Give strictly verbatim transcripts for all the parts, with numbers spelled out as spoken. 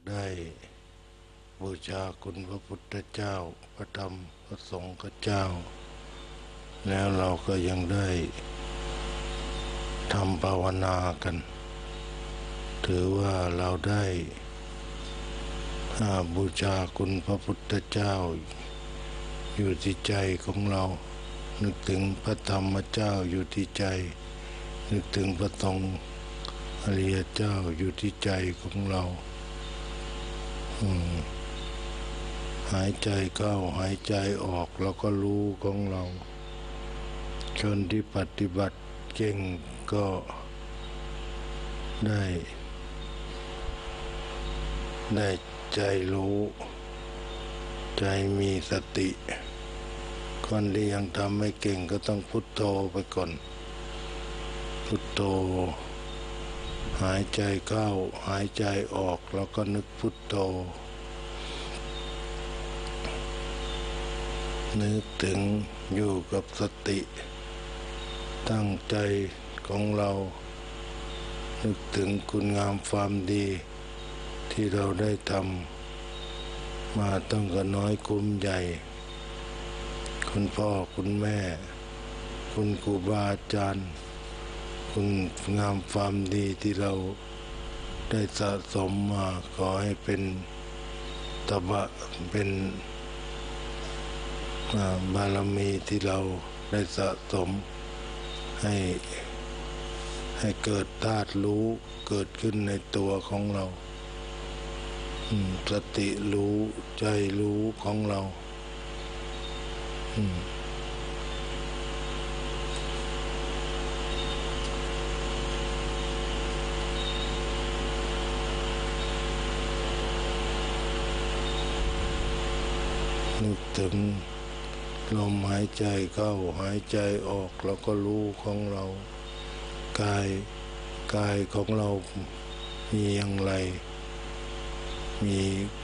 ได้บูชาคุณพระพุทธเจ้าพระธรรมพระสงฆ์เจ้าแล้วเราก็ยังได้ทำภาวนากันถือว่าเราได้บูชาคุณพระพุทธเจ้าอยู่ที่ใจของเรานึกถึงพระธรรมเจ้าอยู่ที่ใจนึกถึงพระสงฆ์อริยเจ้าอยู่ที่ใจของเราหายใจเข้าหายใจออกเราก็รู้ของเราคนที่ปฏิบัติเก่งก็ได้ได้ใจรู้ใจมีสติคนที่ยังทำไม่เก่งก็ต้องพุทโธไปก่อนพุทโธหายใจเข้าหายใจออกแล้วก็นึกพุทโธนึกถึงอยู่กับสติตั้งใจของเรานึกถึงคุณงามความดีที่เราได้ทำมาตั้งแต่น้อยกุมใหญ่คุณพ่อคุณแม่คุณครูบาอาจารย์คุณงามความดีที่เราได้สะสมมาขอให้เป็นตบะเป็นบารมีที่เราได้สะสมให้ให้เกิดธาตุรู้เกิดขึ้นในตัวของเราสติรู้ใจรู้ของเรานึกถึงลมหายใจเข้าหายใจออกเราก็รู้ของเรากายกายของเรามีอย่างไรมี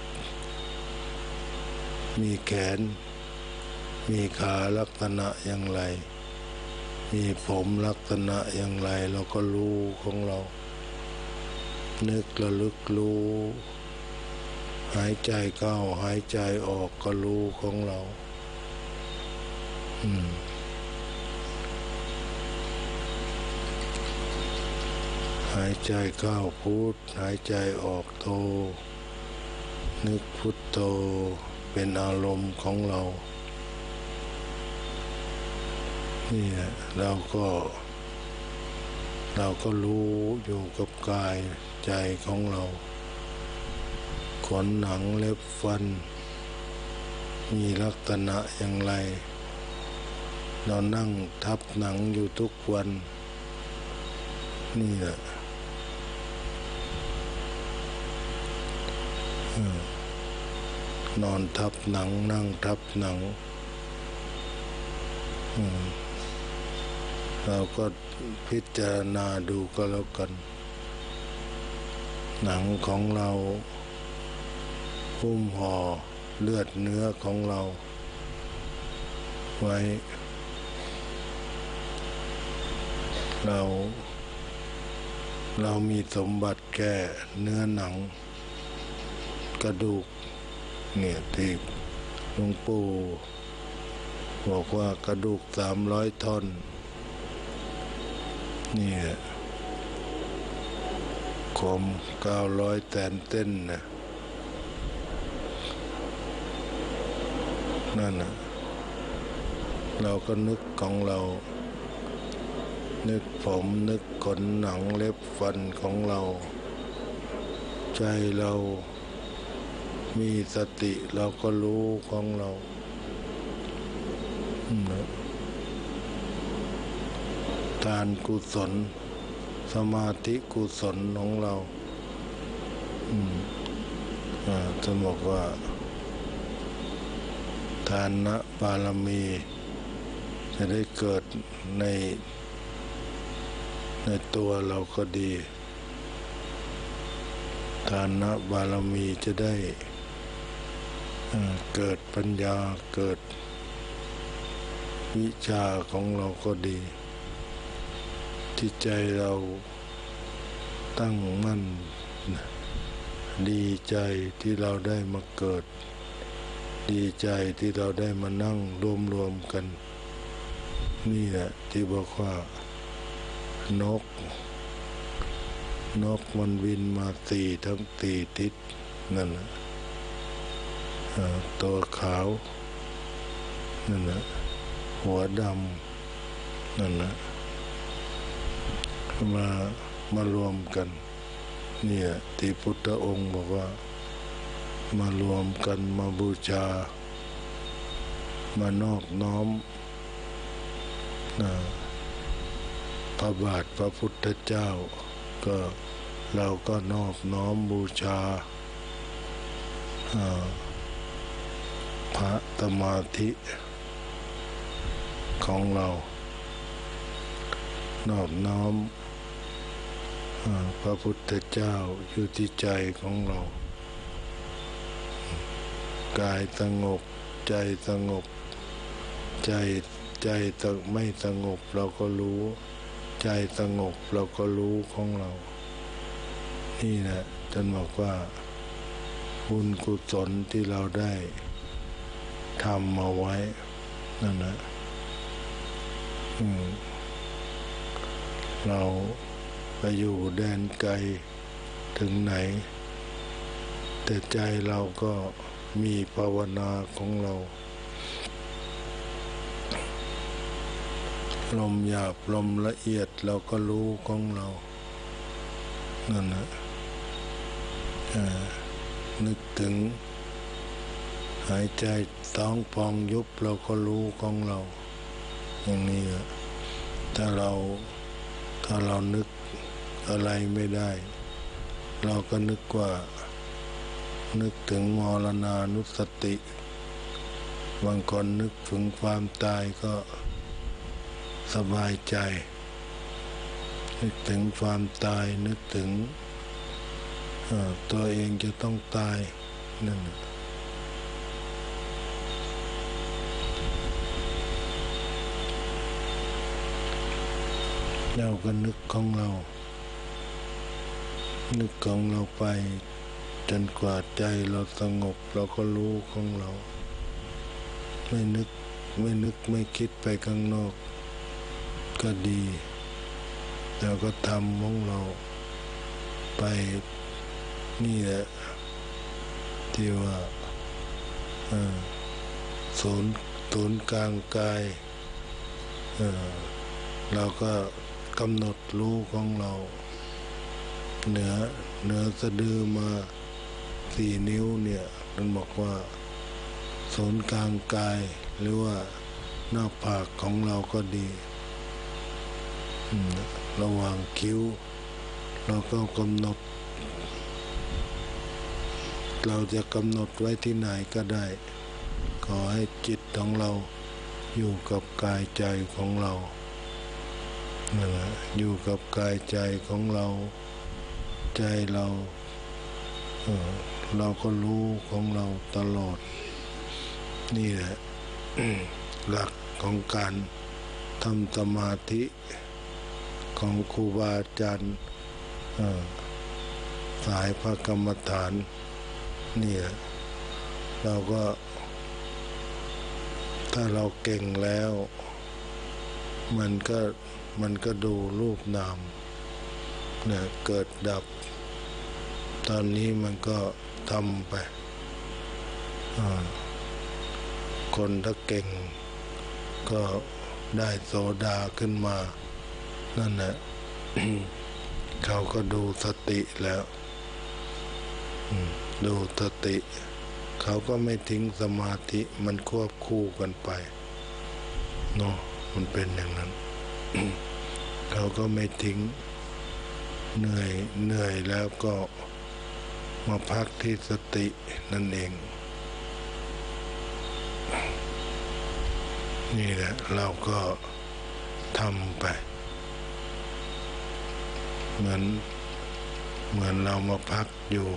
มีแขนมีขาลักษณะอย่างไรมีผมลักษณะอย่างไรเราก็รู้ของเรานึกระลึกรู้หายใจเข้าหายใจออกก็รู้ของเราอืมหายใจเข้าพุทหายใจออกโธนึกพุทโธเป็นอารมณ์ของเรานี่เราก็เราก็รู้อยู่กับกายใจของเราขนหนังเล็บฟันมีลักษณะอย่างไรเรานั่งทับหนังอยู่ทุกวันนี่แหละนอนทับหนังนั่งทับหนังเราก็พิจารณาดูก็แล้วกันหนังของเราหุ้มห่อเลือดเนื้อของเราไว้เราเรามีสมบัติแก่เนื้อหนังกระดูกเนี่ยที่หลวงปู่บอกว่ากระดูกสามร้อยท่อนนี่คมเก้าร้อยแสนเต้นนะนั่นนะเราก็นึกของเรานึกผมนึกขนหนังเล็บฟันของเราใจเรามีสติเราก็รู้ของเราทานกุศลสมาธิกุศลของเราอืมอ่าจะบอกว่าทานะบารมีจะได้เกิดในในตัวเราก็ดีทานะบารมีจะได้เกิดปัญญาเกิดวิชาของเราก็ดีที่ใจเราตั้งมั่น ใดีใจที่เราได้มาเกิดดีใจที่เราได้มานั่งรวมๆกันนี่แหละที่บอกว่านกนกมันบินมาสี่ทั้งสี่ทิศนั่นแหละตัวขาวนั่นแหละหัวดำนั่นแหละมามารวมกันเนี่ยที่พุทธองค์บอกว่ามารวมกันมาบูชามานอบน้อมนะพระบาทพระพุทธเจ้าก็เราก็นอบน้อมบูชาพระสมาธิของเรานอบน้อมพระพุทธเจ้าอยู่ที่ใจของเรากายสงบใจสงบใจใจไม่สงบเราก็รู้ใจสงบเราก็รู้ของเรานี่แหละท่านบอกว่าบุญกุศลที่เราได้ทำมาไว้นั่นนะเราไปอยู่แดนไกลถึงไหนแต่ใจเราก็มีภาวนาของเราลมหยาบลมละเอียดเราก็รู้ของเรานั่นนะนึกถึงหายใจท้องพองยุบเราก็รู้ของเราอย่างนี้ถ้าเราถ้าเรานึกอะไรไม่ได้เราก็นึกว่านึกถึงมรณานุสติบางคนนึกถึงความตายก็สบายใจนึกถึงความตายนึกถึงตัวเองจะต้องตายนั่นเราก็นึกของเรานึกของเราไปจนกว่าใจเราสงบเราก็รู้ของเราไม่นึกไม่นึกไม่คิดไปข้างนอกก็ดีเราก็ทำของเราไปนี่แหละที่ว่าศูนย์ศูนย์กลางกายเราก็กำหนดรู้ของเราเหนือเหนือสะดือมาสี่นิ้วเนี่ยมันบอกว่าศูนย์กลางกายหรือว่าหน้าผากของเราก็ดีระหว่างคิ้วเราก็กำหนดเราจะกำหนดไว้ที่ไหนก็ได้ขอให้จิตของเราอยู่กับกายใจของเรานั่นแหละอยู่กับกายใจของเราใจเราเออเราก็รู้ของเราตลอดนี่แหละ หลักของการทำสมาธิของครูบาอาจารย์สายพระกรรมฐานนี่เราก็ถ้าเราเก่งแล้วมันก็มันก็ดูรูปนามเนี่ยเกิดดับตอนนี้มันก็ทำไปคนถ้าเก่งก็ได้โสดาขึ้นมานั่นแหละ เขาก็ดูสติแล้วดูสติเขาก็ไม่ทิ้งสมาธิมันควบคู่กันไปเนาะมันเป็นอย่างนั้น เขาก็ไม่ทิ้งเหนื่อยเหนื่อยแล้วก็มาพักที่สตินั่นเองนี่แหละเราก็ทำไปเหมือนเหมือนเรามาพักอยู่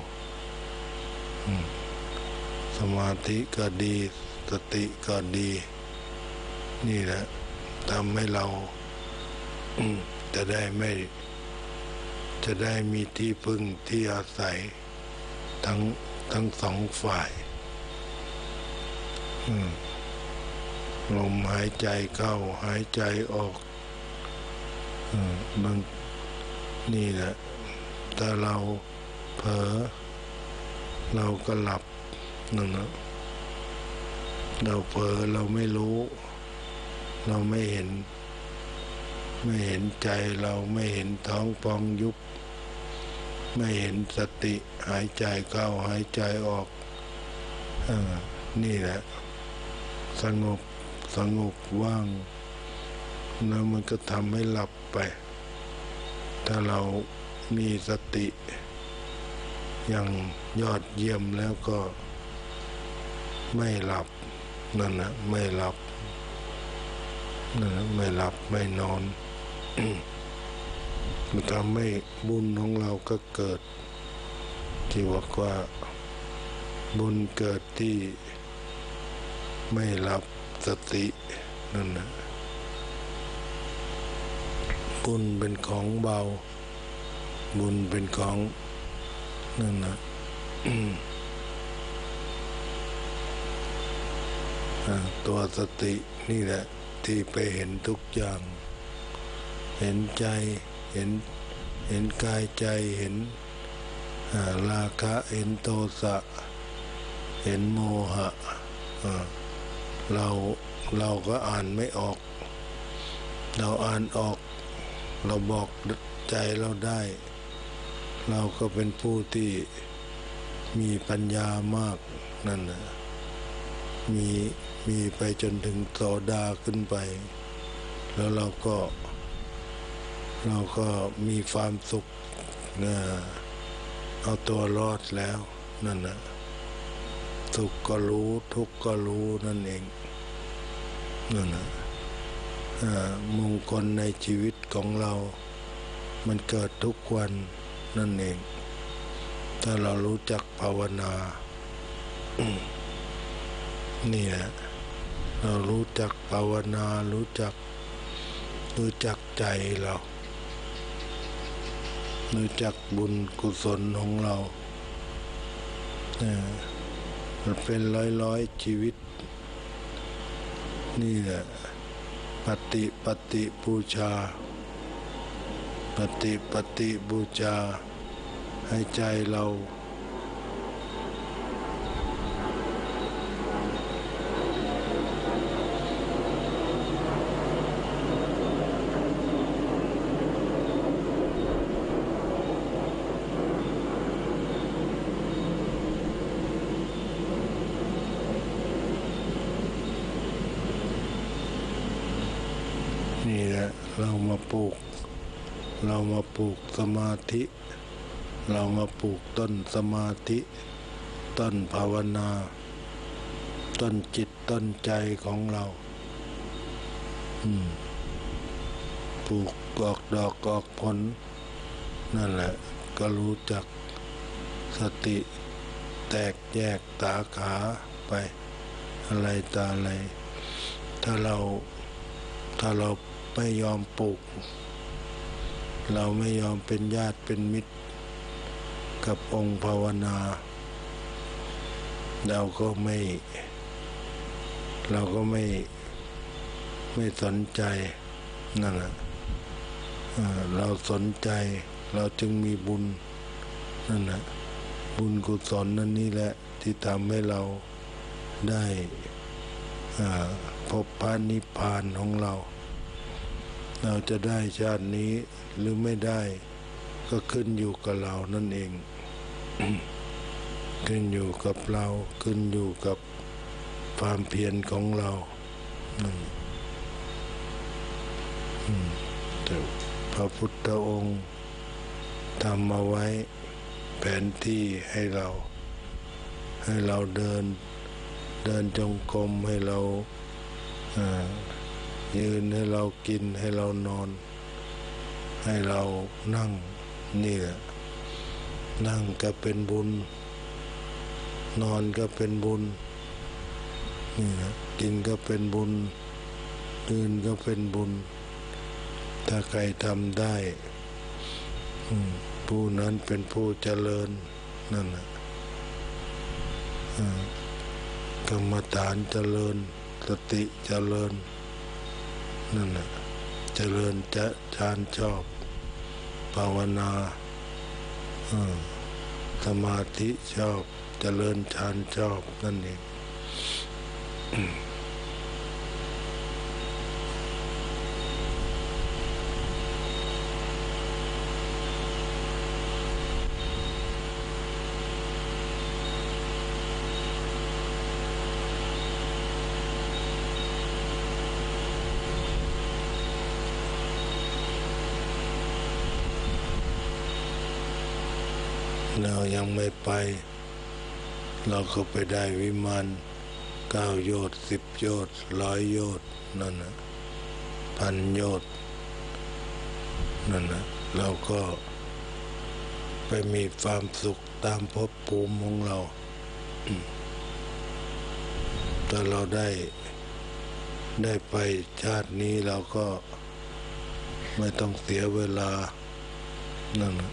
สมาธิก็ดีสติก็ดีนี่แหละทำให้เราจะได้ไม่จะได้มีที่พึ่งที่อาศัยทั้งทั้งสองฝ่ายลมหายใจเข้าหายใจออกบางนี่แหละถ้าเราเผลอเราก็หลับนั่นนะเราเผลอเราไม่รู้เราไม่เห็นไม่เห็นใจเราไม่เห็นท้องพองยุบไม่เห็นสติหายใจเข้าหายใจออกอ่านี่แหละสงบสงบว่างแล้วมันก็ทำให้หลับไปถ้าเรามีสติอย่างยอดเยี่ยมแล้วก็ไม่หลับนั่นนะไม่หลับนั่นนะไม่หลับไม่นอน มันทำให้บุญของเราก็เกิดที่ว่าว่าบุญเกิดที่ไม่หลับสตินั่นนะบุญเป็นของเบาบุญเป็นของนั่นนะ ตัวสตินี่แหละที่ไปเห็นทุกอย่างเห็นใจเห็นเห็นกายใจเห็นราคะเห็นโทสะเห็นโมหะเราเราก็อ่านไม่ออกเราอ่านออกเราบอกใจเราได้เราก็เป็นผู้ที่มีปัญญามากนั่นนะมีมีไปจนถึงโสดาขึ้นไปแล้วเราก็เราก็มีความสุขนะเอาตัวรอดแล้วนั่นนะสุขก็รู้ทุกข์ก็รู้นั่นเองนั่นนะมงคลในชีวิตของเรามันเกิดทุกวันนั่นเองถ้าเรารู้จักภาวนา นี่แหละเรารู้จักภาวนารู้จักรู้จักใจเรารู้จักบุญกุศลของเราเนี่ยมันเป็นร้อยร้อยชีวิตนี่แหละปฏิปฏิบูชาปฏิปฏิบูชาให้ใจเรานี่แหละเรามาปลูกเรามาปลูกสมาธิเรามาปลูกต้นสมาธิต้นภาวนาต้นจิตต้นใจของเราปลูกออกดอกออกผลนั่นแหละก็รู้จักสติแตกแยกสาขาไปอะไรตาอะไรถ้าเราถ้าเราไม่ยอมปลูกเราไม่ยอมเป็นญาติเป็นมิตรกับองค์ภาวนาเราก็ไม่เราก็ไม่ไม่สนใจนั่นแหละเราสนใจเราจึงมีบุญนั่นแหละบุญกุศลนั่นนี่แหละที่ทำให้เราได้พบพระนิพพานของเราเราจะได้ชาตินี้หรือไม่ได้ก็ขึ้นอยู่กับเรานั่นเอง ขึ้นอยู่กับเราขึ้นอยู่กับความเพียรของเราแต่พระพุทธองค์ทำมาไว้แผนที่ให้เราให้เราเดินเดินจงกรมให้เรายืนให้เรากินให้เรานอนให้เรานั่งนี่แหละนั่งก็เป็นบุญนอนก็เป็นบุญนี่นะกินก็เป็นบุญยืนก็เป็นบุญถ้าใครทำได้ผู้นั้นเป็นผู้เจริญนั่นนะกรรมฐานเจริญสติเจริญนั่นแหละเจริญจะฌานชอบภาวนาสมาธิชอบเจริญฌานชอบนั่นเองเรายังไม่ไปเราก็ไปได้วิมานเก้าโยชน์สิบโยชน์ร้อยโยชน์นั่นนะพันโยชน์นั่นนะเราก็ไปมีความสุขตามภพภูมิของเราถ้าเราได้ได้ไปชาตินี้เราก็ไม่ต้องเสียเวลานั่นนะ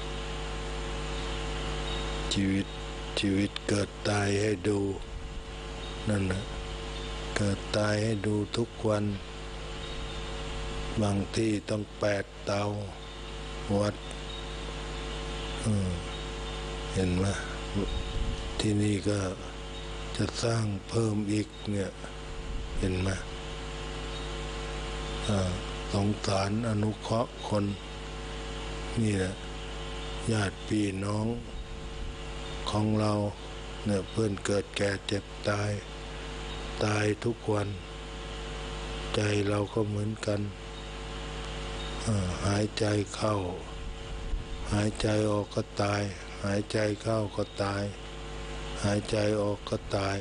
ชีวิตชีวิตเกิดตายให้ดูนั่นนะเกิดตายให้ดูทุกวันบางที่ต้องแปดเตาวัดเห็นไหมที่นี่ก็จะสร้างเพิ่มอีกเนี่ยเห็นไหมสงสารอนุเคราะห์คนนี่แหละญาติพี่น้องของเราเนี่ยเพื่อนเกิดแก่เจ็บตายตายทุกวันใจเราก็เหมือนกันหายใจเข้าหายใจออกก็ตายหายใจเข้าก็ตายหายใจออกก็ตาย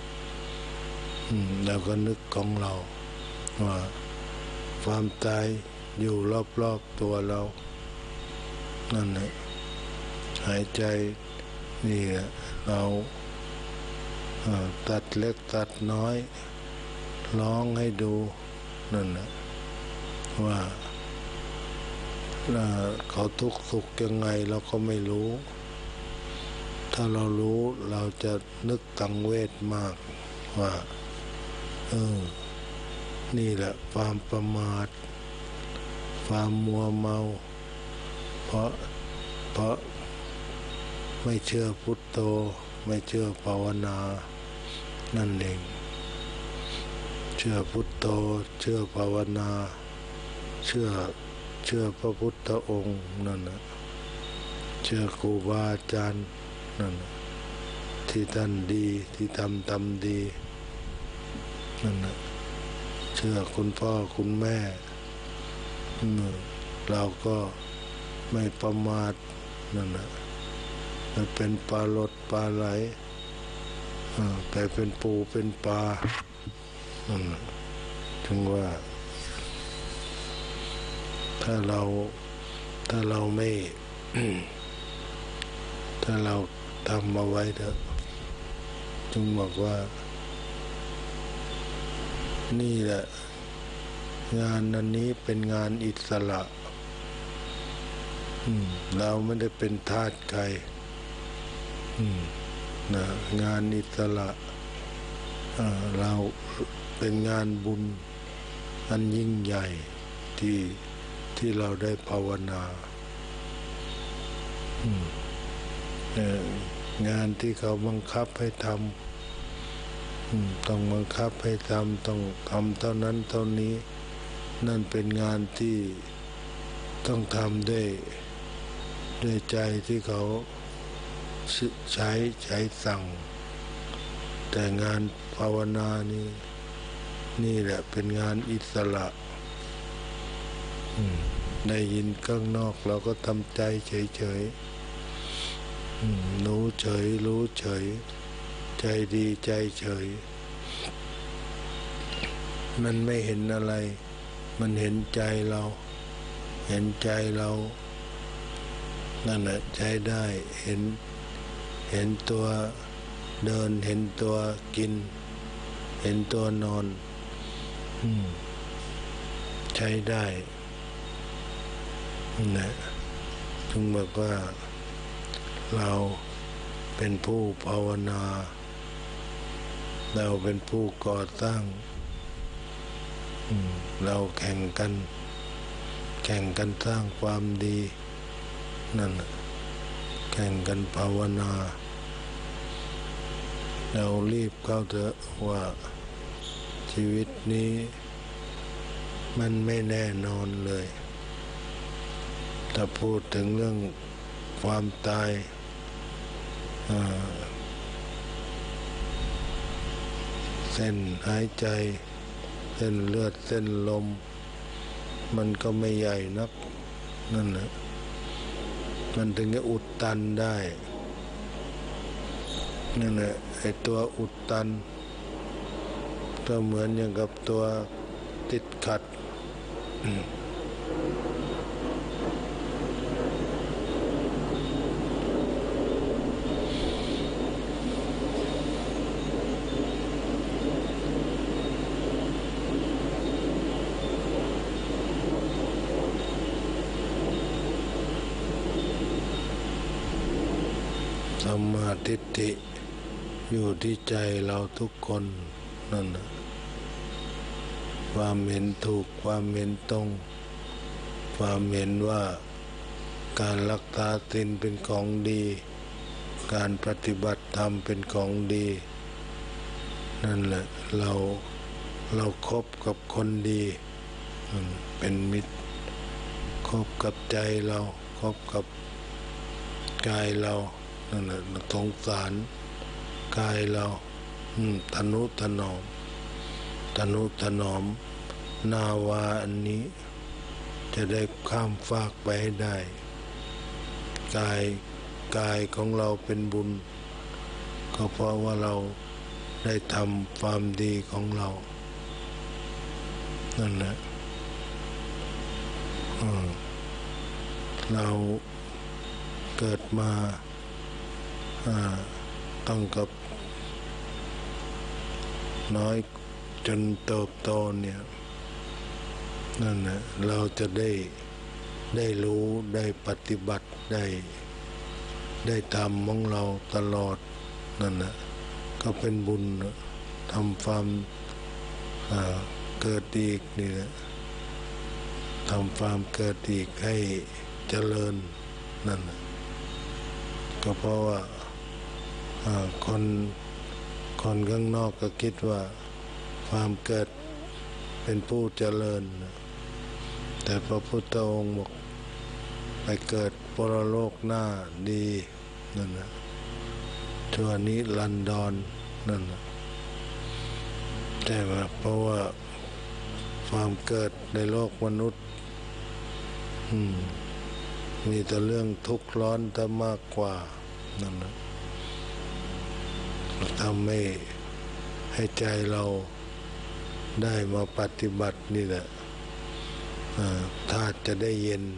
แล้วก็นึกของเราว่าความตายอยู่รอบๆตัวเรานั่นแหละหายใจนี่เราตัดเล็กตัดน้อยร้องให้ดูนั่นแหละว่าเขาทุกข์สุขยังไงเราก็ไม่รู้ถ้าเรารู้เราจะนึกตังเวทมากว่าเออนี่แหละความประมาทความมัวเมาเพราะเพราะไม่เชื่อพุทโธไม่เชื่อภาวนานั่นเองเชื่อพุทโธเชื่อภาวนาเชื่อเชื่อพระพุทธองค์นั่นนะเชื่อครูบาอาจารย์นั่นนะที่ท่านดีที่ทำทำดีนั่นนะเชื่อคุณพ่อคุณแม่เราก็ไม่ประมาทนั่นนะไปเป็นปลาลดปลาไหลไปเป็นปูเป็นปลาถึงว่าถ้าเราถ้าเราไม่ ถ้าเราทำมาไว้เถอะจึงบอกว่านี่แหละงานอันนี้เป็นงานอิสระเราไม่ได้เป็นทาสใครนะงานอิสระเราเป็นงานบุญอันยิ่งใหญ่ที่ที่เราได้ภาวนา งานที่เขาบังคับให้ทำต้องบังคับให้ทำต้องทำเท่านั้นเท่านี้นั่นเป็นงานที่ต้องทำด้วยด้วยใจที่เขาใช้ใช้สั่งแต่งานภาวนานี่นี่แหละเป็นงานอิสระได้ยินข้างนอกเราก็ทำใจเฉยๆรู้เฉยรู้เฉยใจดีใจเฉยมันไม่เห็นอะไรมันเห็นใจเราเห็นใจเรานั่นแหละใช้ได้เห็นเห็นตัวเดินเห็นตัวกินเห็นตัวนอนใช้ได้นะจึงบอกว่าเราเป็นผู้ภาวนาเราเป็นผู้ก่อสร้างเราแข่งกันแข่งกันสร้างความดีนั่นแข่งกันภาวนาเรารีบเข้าเถอะว่าชีวิตนี้มันไม่แน่นอนเลยถ้าพูดถึงเรื่องความตายเส้นหายใจเส้นเลือดเส้นลมมันก็ไม่ใหญ่นักนั่นแหละมันถึงจะอุดตันได้นั่นแหละไอ้ตัวอุดตันก็เหมือนอย่างกับตัวติดขัดสัมมาทิฏฐิอยู่ที่ใจเราทุกคนนั่นนะความเห็นถูกความเห็นตรงความเห็นว่าการรักษาศีลเป็นของดีการปฏิบัติธรรมเป็นของดีนั่นแหละเราเราคบกับคนดีเป็นมิตรคบกับใจเราคบกับกายเรานั่นแหละสงสารกายเราทนุถนอมทนุถนอมนาวาอันนี้จะได้ข้ามฟากไปให้ได้กายกายของเราเป็นบุญก็เพราะว่าเราได้ทำความดีของเรานั่นแหละเราเกิดมาต้องกับน้อยจนเติบโตเนี่ยนั่นแหละเราจะได้ได้รู้ได้ปฏิบัติได้ได้ทำของเราตลอดนั่นแหละก็เป็นบุญทำความเกิดอีกนี่แหละทำความเกิดอีกให้เจริญนั่นก็เพราะว่าคนคนข้างนอกก็คิดว่าความเกิดเป็นผู้เจริญแต่พระพุทธองค์บอกไปเกิดปรโลกหน้าดีนั่นนะชั่วนิรันดรนั่นนะใช่ไหมเพราะว่าความเกิดในโลกมนุษย์มีแต่เรื่องทุกข์ร้อนแต่มากกว่านั่นนะทำให้ให้ใจเราได้มาปฏิบัตินี่แหละธาตุจะได้เย็น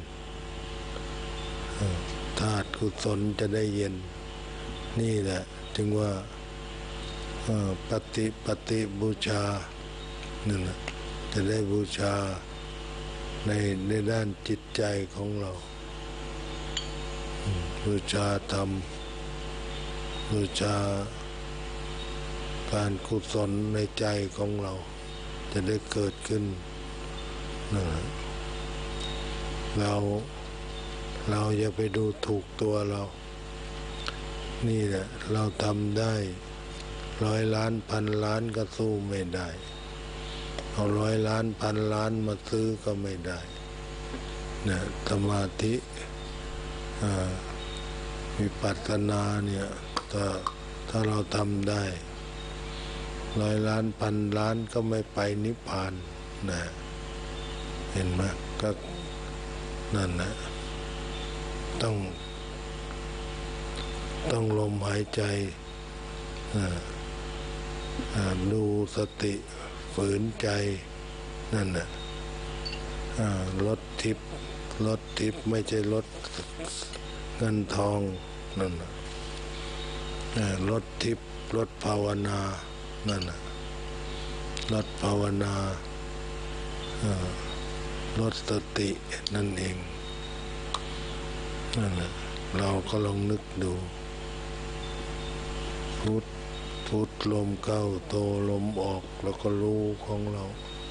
ธาตุกุศลจะได้เย็นนี่แหละจึงว่าปฏิปฏิบูชานั่นแหละจะได้บูชาในในด้านจิตใจของเราบูชาธรรมบูชาการกุศลในใจของเราจะได้เกิดขึ้นนะเราเราอย่าไปดูถูกตัวเรานี่แหละเราทำได้ร้อยล้านพันล้านก็สู้ไม่ได้เอาร้อยล้านพันล้านมาซื้อก็ไม่ได้นะสมาธิวิปัสสนาเนี่ยถ้าถ้าเราทำได้ร้อยล้านพันล้านก็ไม่ไปนิพพานนะเห็นไหมก็นั่นนะต้องต้องลมหายใจดูสติฝืนใจนั่นน่ะลดทิพย์ลดทิพย์ไม่ใช่ลดเงินทองนั่นน่ะลดทิพย์ลดภาวนานั่นน่ะลดภาวนาลดสตินั่นเองนั่นแหละเราก็ลองนึกดูพุทโธพุทลมเข้าโทลมออกแล้วก็รู้ของเรา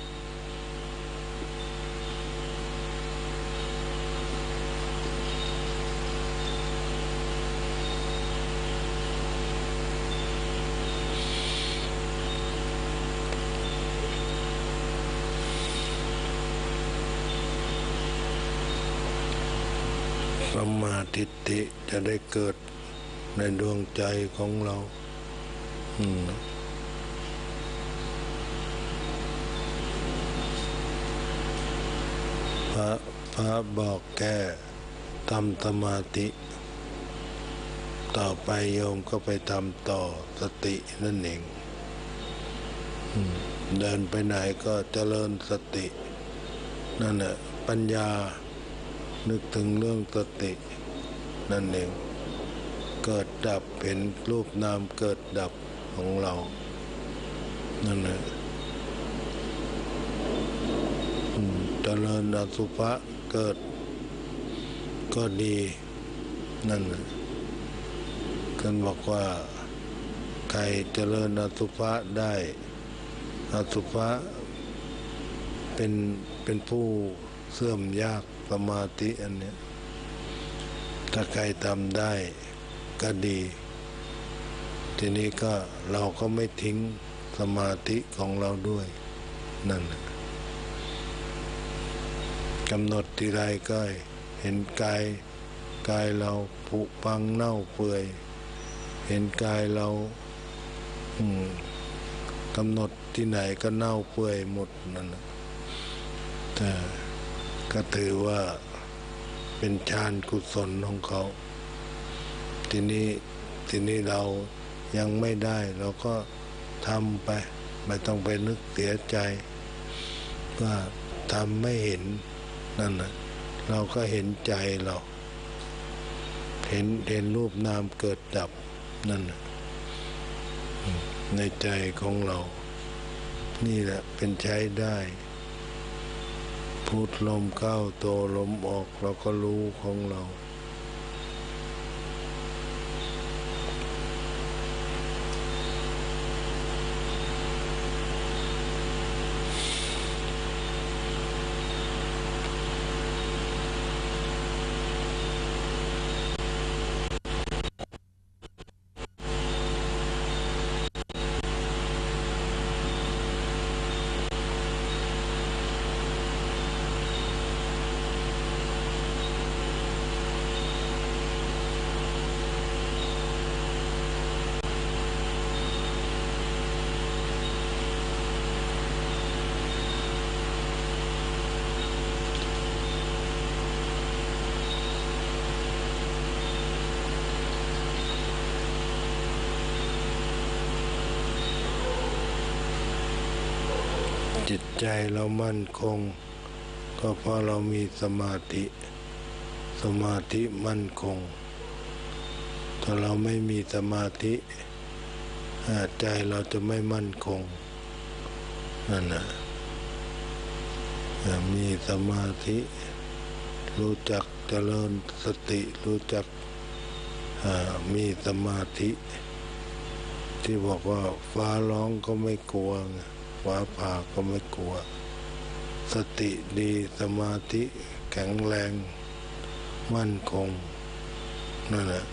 สัมมาทิฏฐิจะได้เกิดในดวงใจของเราอืมพระพระบอกแก่ทำสมาธิต่อไปโยมก็ไปทำต่อสตินั่นเองเดินไปไหนก็เจริญสตินั่นแหละปัญญานึกถึงเรื่องสตินั่นเองเกิดดับเห็นรูปนามเกิดดับของเรานั่นแหละเจริญอสุภะเกิดก็ดีนั่นแหละกันบอกว่าใครเจริญอสุภะได้อสุภะเป็นเป็นผู้เสื่อมยากสมาธิอันเนี้ยถ้าใครทำได้ก็ดีทีนี้ก็เราก็ไม่ทิ้งสมาธิของเราด้วยนั่นกำหนดทีไรก็เห็นกายกายเราผุพังเน่าเปื่อยเห็นกายเรากำหนดที่ไหนก็เน่าเปื่อยหมดนั่นแต่ก็ถือว่าเป็นฌานกุศลของเขาทีนี้ทีนี้เรายังไม่ได้เราก็ทำไปไม่ต้องไปนึกเสียใจว่าทำไม่เห็นนั่นนะเราก็เห็นใจเราเห็นเห็นรูปนามเกิดดับนั่นนะในใจของเรานี่แหละเป็นใช้ได้พุทลมเข้าโทลมออกเราก็รู้ของเรา จิตใจเรามั่นคงก็เพราะเรามีสมาธิสมาธิมั่นคงถ้าเราไม่มีสมาธิใจเราจะไม่มั่นคงนั่นนะมีสมาธิรู้จักเจริญสติรู้จักมีสมาธิที่บอกว่าฟ้าร้องก็ไม่กลัวฟ้าผ่าก็ไม่กลัวสติดีสมาธิแข็งแรงมั่นคงนั่นแหละ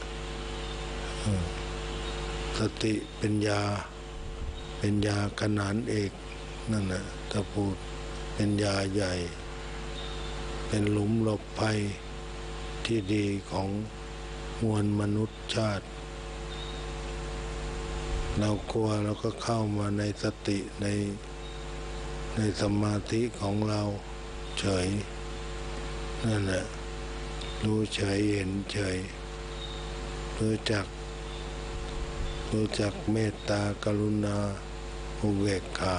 สติเป็นยาเป็นยาขนานเอกนั่นแหละถ้าพูดเป็นยาใหญ่เป็นหลุมหลบภัยที่ดีของมวลมนุษยชาติเรากลัวเราก็เข้ามาในสติในในสมาธิของเราเฉยนั่นแหละรู้เฉยเห็นเฉยรู้จักรู้จักเมตตากรุณาอุเบกขา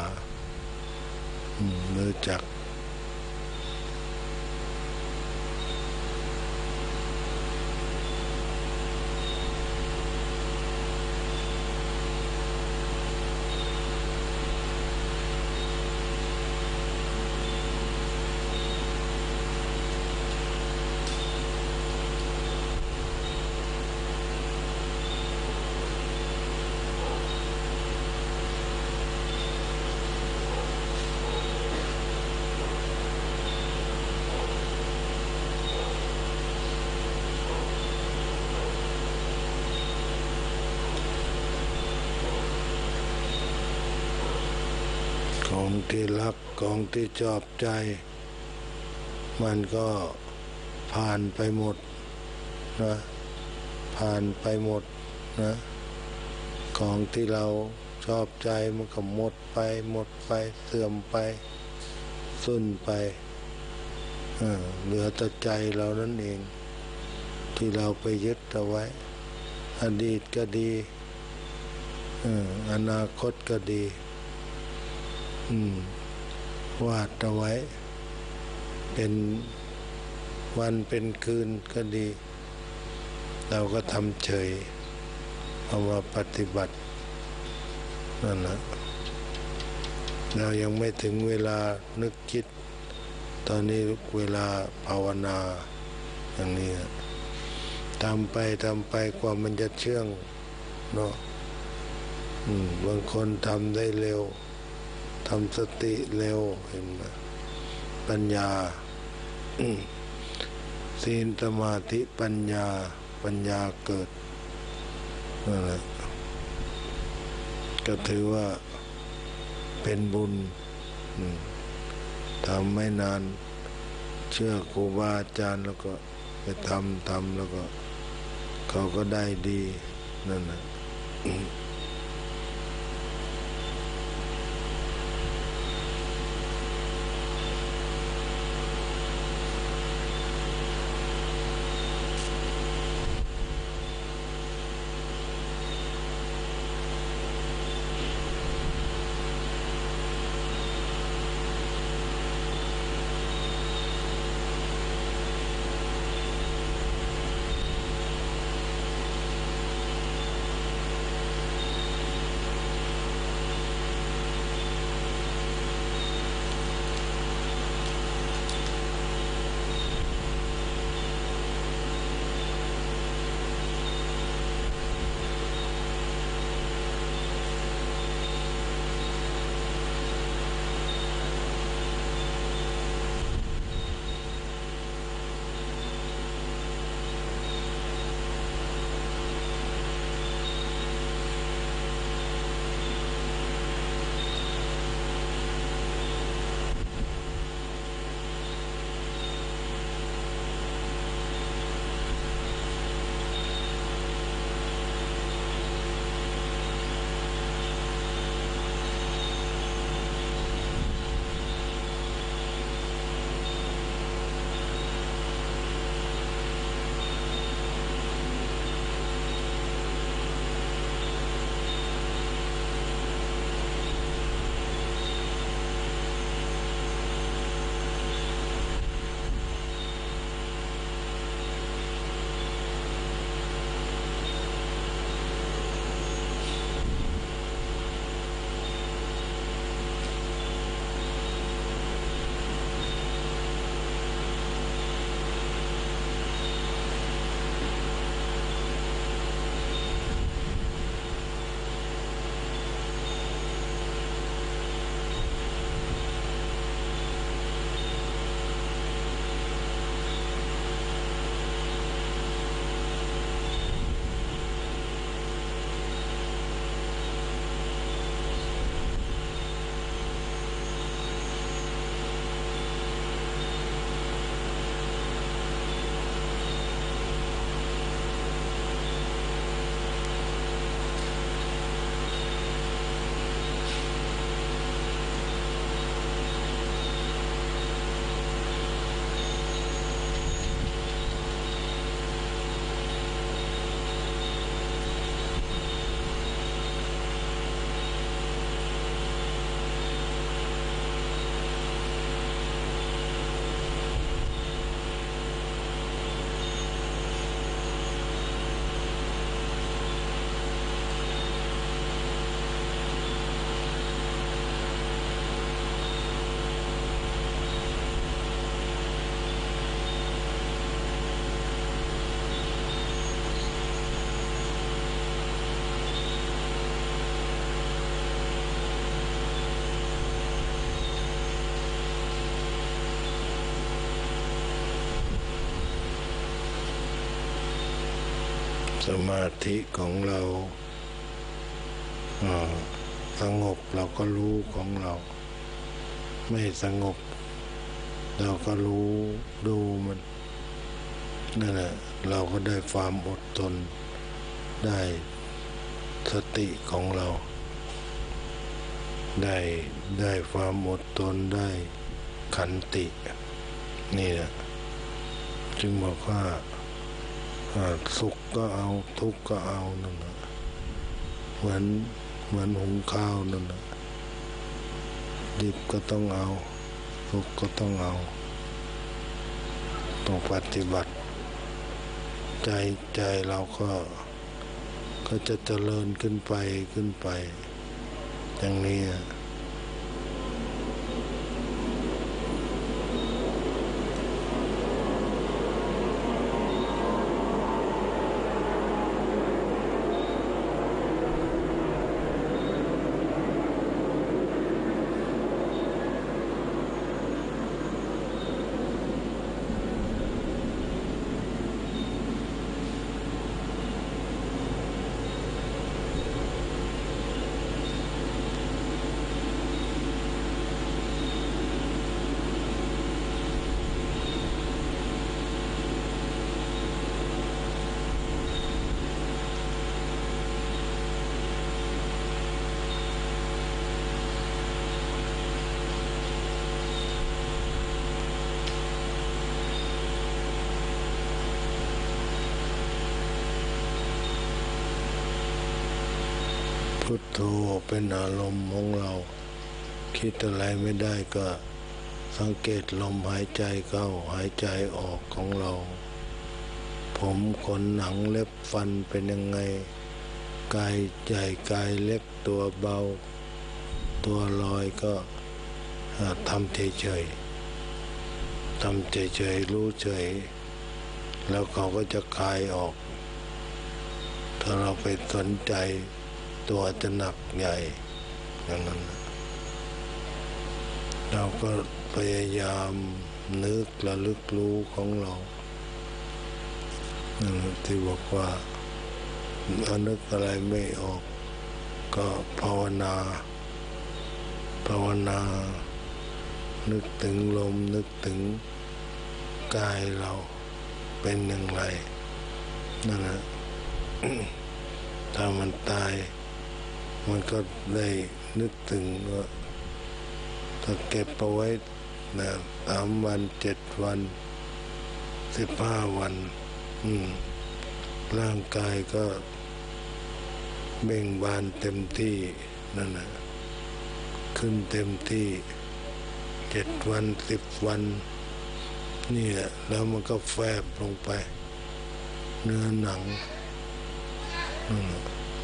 รู้จักของที่รักของที่ชอบใจมันก็ผ่านไปหมดนะผ่านไปหมดนะของที่เราชอบใจมันก็หมดไปหมดไปเสื่อมไปสูญไปเออเหลือแต่ใจเรานั่นเองที่เราไปยึดเอาไว้อดีตก็ดีเอออนาคตก็ดีอืมวาดเอาไว้เป็นวันเป็นคืนก็ดีเราก็ทำเฉยเอามาปฏิบัตินั่นแหละเรายังไม่ถึงเวลานึกคิดตอนนี้เวลาภาวนาอย่างนี้ทำไปทำไปกว่ามันจะเชื่องเนาะบางคนทำได้เร็วทำสติเร็วเห็นไหมปัญญาศีลสมาธิปัญญาปัญญาเกิดนั่นแหละก็ถือว่าเป็นบุญทำไม่นานเชื่อครูบาอาจารย์แล้วก็ไปทำทำแล้วก็เขาก็ได้ดีนั่นแหละสมาธิของเราสงบเราก็รู้ของเราไม่สงบเราก็รู้ดูมันนั่นแหละเราก็ได้ความอดทนได้สติของเราได้ได้ความอดทนได้ขันตินี่แหละจึงบอกว่าสุขก็เอาทุกข์ก็เอานั่นแหละเหมือนเหมือนหุงข้าวนั่นแหละดิบก็ต้องเอาสุกก็ต้องเอาต้องปฏิบัติใจใจเราก็ก็จะเจริญขึ้นไปขึ้นไปอย่างนี้พุทโธเป็นอารมณ์ของเราคิดอะไรไม่ได้ก็สังเกตลมหายใจเข้าหายใจออกของเราผมขนหนังเล็บฟันเป็นยังไงกายใหญ่กายเล็กตัวเบาตัวลอยก็ทำเฉยๆทำเฉยๆรู้เฉยแล้วเขาก็จะคลายออกถ้าเราไปสนใจตัวจะหนักใหญ่อย่างนั้นเราก็พยายามนึกระลึกรู้ของเราที่บอกว่านึกอะไรไม่ออกก็ภาวนาภาวนานึกถึงลมนึกถึงกายเราเป็นอย่างไรนั่นแหละ ถ้ามันตายมันก็ได้นึกถึงว่าถ้าเก็บเอาไว้นะสามวันเจ็ดวันสิบห้าวันอืมร่างกายก็เบ่งบานเต็มที่นั่นแหละขึ้นเต็มที่เจ็ดวันสิบวันนี่แหละแล้วมันก็แฟบลงไปเนื้อหนังนั่นแหละ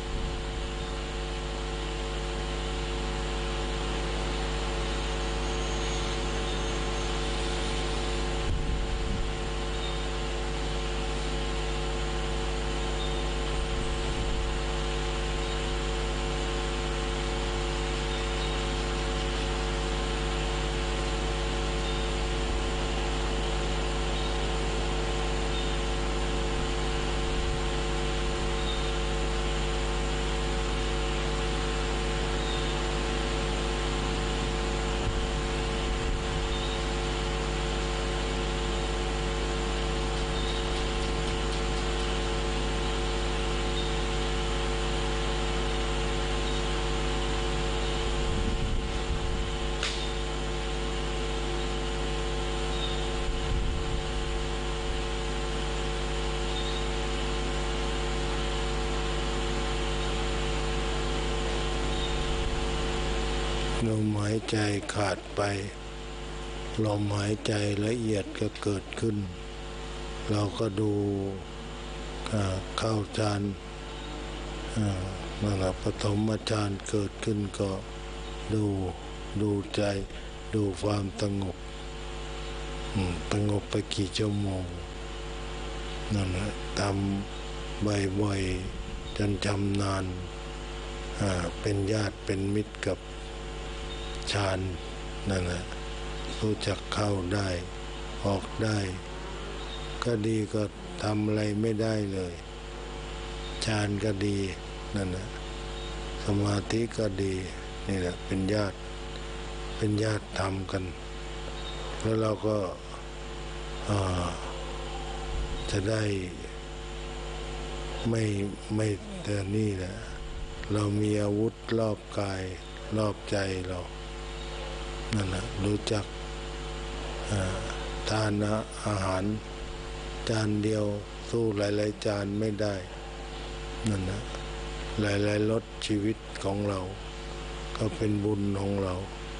ลมหายใจขาดไปลมหายใจละเอียดก็เกิดขึ้นเราก็ดูเข้าฌานนั่นแหละปฐมฌานเกิดขึ้นก็ดูดูใจดูความสงบสงบไปกี่ชั่วโมงนั่นแหละทำบ่อยๆจนจำนานเป็นญาติเป็นมิตรกับฌานนั่นแหละรู้จักเข้าได้ออกได้ก็ดีก็ทำอะไรไม่ได้เลยฌานก็ดีนั่นแหละสมาธิก็ดีนี่แหละเป็นญาติเป็นญาติธรรมกันแล้วเราก็จะได้ไม่ไม่แต่นี่แหละเรามีอาวุธรอบกายรอบใจเรานั่นแหละรู้จักทานอาหารจานเดียวสู้หลายๆจานไม่ได้นั่นนะหลายๆรสชีวิตของเราก็เป็นบุญของเรา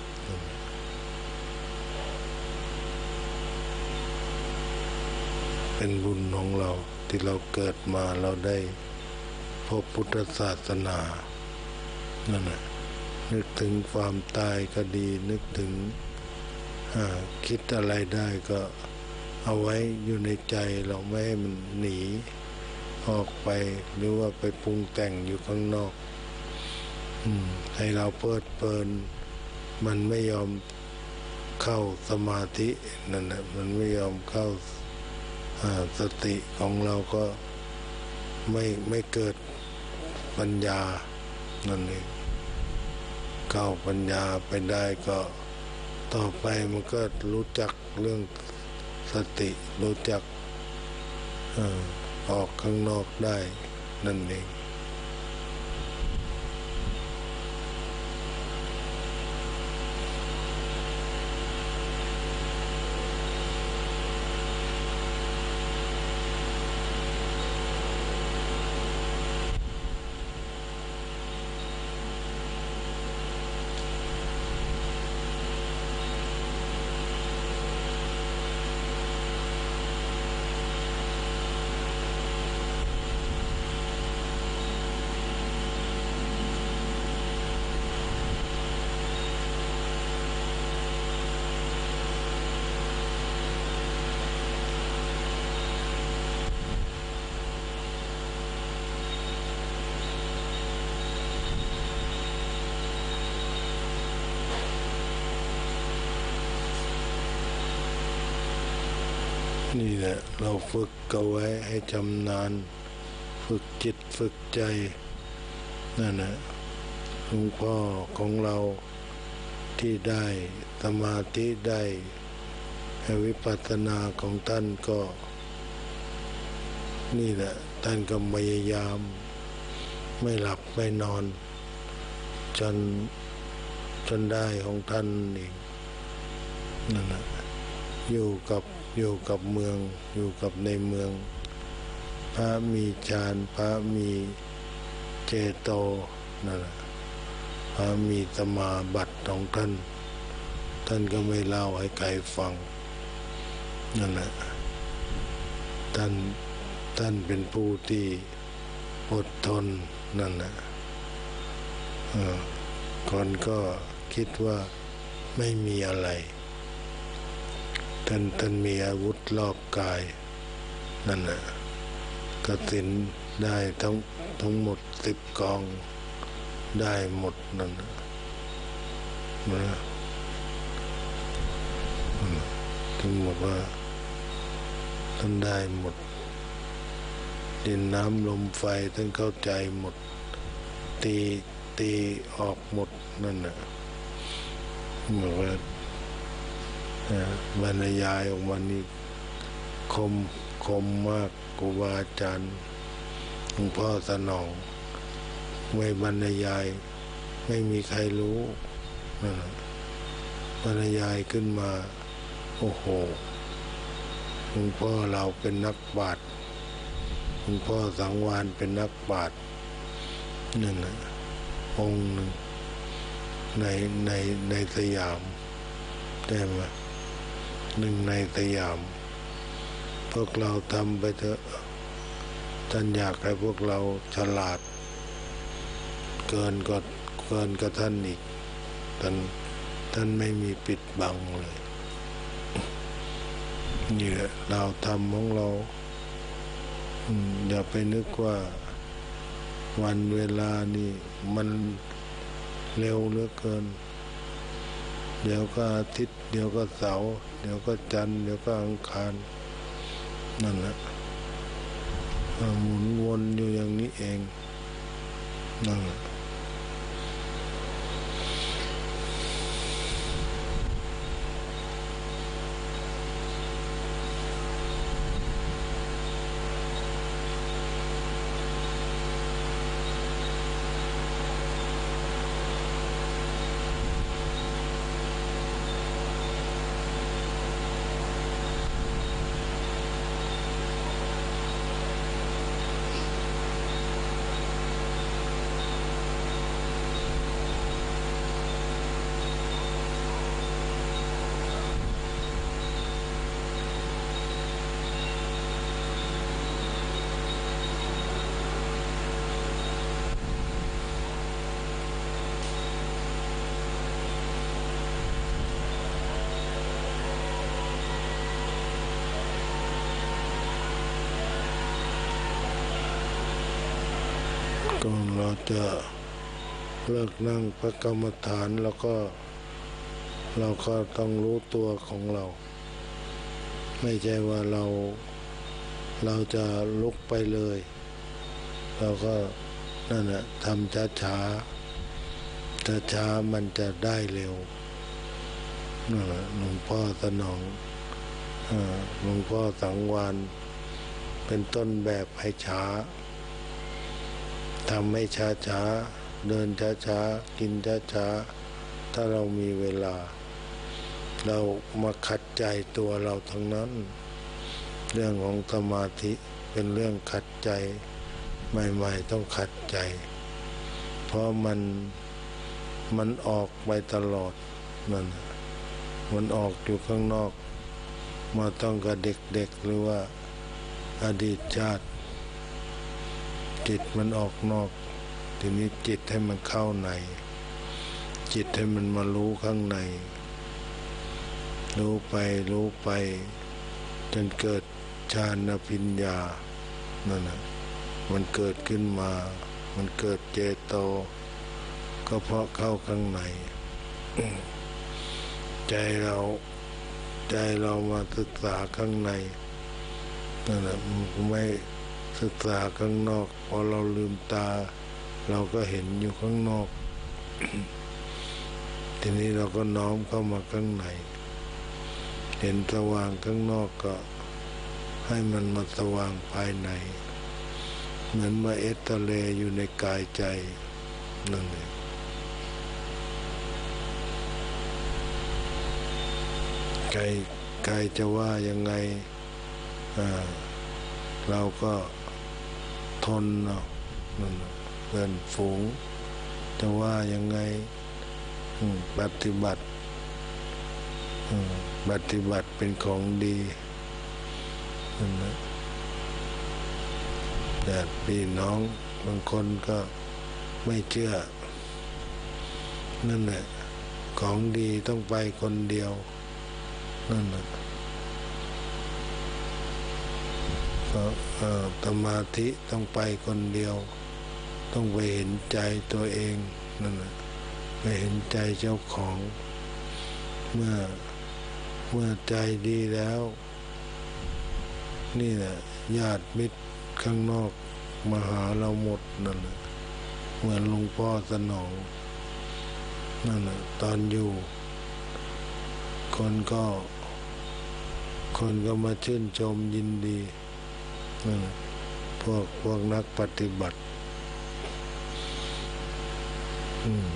เป็นบุญของเราที่เราเกิดมาเราได้พบพุทธศาสนานั่นแหละนึกถึงความตายก็ดีนึกถึงคิดอะไรได้ก็เอาไว้อยู่ในใจเราไม่ให้มันหนีออกไปหรือว่าไปปรุงแต่งอยู่ข้างนอกให้เราเพลิดเพลินมันไม่ยอมเข้าสมาธินั่นแหละมันไม่ยอมเข้าสติของเราก็ไม่ไม่เกิดปัญญานั่นเองเข้าปัญญาไปได้ก็ต่อไปมันก็รู้จักเรื่องสติรู้จักออกข้างนอกได้นั่นเองนี่แหละเราฝึกเอาไว้ให้ชำนาญฝึกจิตฝึกใจนั่นแหละหลวงพ่อของเราที่ได้สมาธิได้วิปัสสนาของท่านก็นี่แหละท่านก็พยายามไม่หลับไม่นอนจนจนได้ของท่านเองนั่นแหละอยู่กับอยู่กับเมืองอยู่กับในเมืองพระมีฌานพระมีเจโตนั่นแหละพระมีสมาบัติของท่านท่านก็ไม่เล่าให้ใครฟังนั่นแหละท่านท่านเป็นผู้ที่อดทนนั่นแหละคนก็คิดว่าไม่มีอะไรท่านท่านมีอาวุธรอบกายนั่นแหละกฐินได้ทั้งทั้งหมดสิบกองได้หมดนั่นนะถึงบอกว่าท่านได้หมดดินน้ำลมไฟท่านเข้าใจหมดตีตีออกหมดนั่นน่ะบอกว่าบรรยายออกมานี่คมคมมากครูบาอาจารย์หลวงพ่อสนองไม่บรรยายไม่มีใครรู้นั่นบรรยายขึ้นมาโอ้โหหลวงพ่อเราเป็นนักปราชญ์หลวงพ่อสังวาลเป็นนักปราชญ์นั่นนะองค์หนึ่งในในในสยามได้ไหมหนึ่งในสยามพวกเราทำไปเถอะท่านอยากให้พวกเราฉลาดเกินกว่าเกินกับท่านอีกท่านท่านไม่มีปิดบังเลยนี่แหละเราทำของเราอย่าไปนึกว่าวันเวลานี่มันเร็วเหลือเกินเดี๋ยวก็อาทิตย์เดี๋ยวก็เสาร์เดี๋ยวก็จันทร์เดี๋ยวก็อังคารนั่นแหละหมุนวนอยู่อย่างนี้เองนั่นแหละก่อนเราจะเลิกนั่งพระกรรมฐานแล้วก็เราก็ต้องรู้ตัวของเรา ไม่ใช่ว่าเราเราจะลุกไปเลยเราก็นั่นแหละทำช้าช้าช้าช้ามันจะได้เร็วนั่นแหละหลวงพ่อสนองหลวงพ่อสังวานเป็นต้นแบบให้ช้าทำให้ช้าช้าเดินช้าช้ากินช้าช้าถ้าเรามีเวลาเรามาขัดใจตัวเราทั้งนั้นเรื่องของสมาธิเป็นเรื่องขัดใจใหม่ๆต้องขัดใจเพราะมันมันออกไปตลอดนั่นมันออกอยู่ข้างนอกมาต้องกับเด็กๆหรือว่าอดีตชาติจิตมันออกนอกทีนี้จิตให้มันเข้าในจิตให้มันมารู้ข้างในรู้ไปรู้ไปจนเกิดฌานปัญญานั่นน่ะมันเกิดขึ้นมามันเกิดเจโตก็เพราะเข้าข้างในใจเราใจเรามาศึกษาข้างในนั่นแหละไม่ศึกษาข้างนอกพอเราลืมตาเราก็เห็นอยู่ข้างนอกทีนี้เราก็น้อมเข้ามาข้างในเห็นสว่างข้างนอกก็ให้มันมาสว่างภายในเหมือนมาเอตเลอยู่ในกายใจนั่นเองกายกายจะว่ายังไงเราก็ทนเนาะนั่นเพื่อนฝูงจะว่ายังไงปฏิบัติปฏิบัติเป็นของดีนั่นแหละแต่พี่น้องบางคนก็ไม่เชื่อนั่นแหละของดีต้องไปคนเดียวนั่นแหละสมาธิต้องไปคนเดียวต้องไปเห็นใจตัวเองนั่นแหละไปเห็นใจเจ้าของเมื่อเมื่อใจดีแล้วนี่แหละญาติมิตรข้างนอกมาหาเราหมดนั่นแหละเหมือนหลวงพ่อสนองนั่นแหละตอนอยู่คนก็คนก็มาชื่นชมยินดีนั่นแหละพวกพวกนักปฏิบัติอืม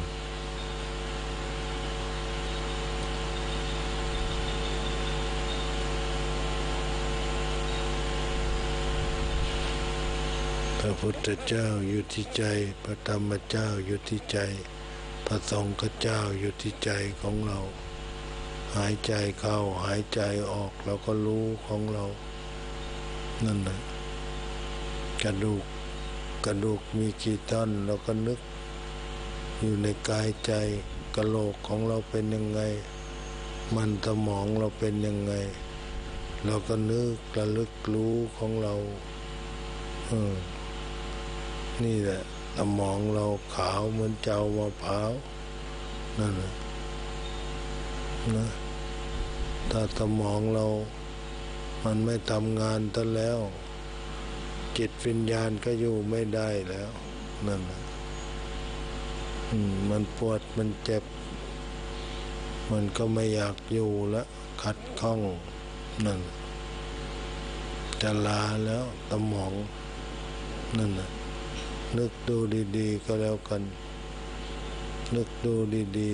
พระพุทธเจ้าอยู่ที่ใจพระธรรมเจ้าอยู่ที่ใจพระสงฆ์เจ้าอยู่ที่ใจของเราหายใจเข้าหายใจออกเราก็รู้ของเรานั่นแหละกระดูกกระดูกมีกี่ท่อนเราก็นึกอยู่ในกายใจกะโหลกของเราเป็นยังไงมันสมองเราเป็นยังไงเราก็นึกระลึกรู้ของเราเออนี่แหละสมองเราขาวเหมือนเจ้ามะพร้าวนั่นแหละนะถ้าสมองเรามันไม่ทำงานซะแล้วจิตวิญญาณก็อยู่ไม่ได้แล้วนั่นแหละมันปวดมันเจ็บมันก็ไม่อยากอยู่แล้วขัดข้องนั่นจะลาแล้วสมองนั่นแหละนึกดูดีๆก็แล้วกันนึกดูดี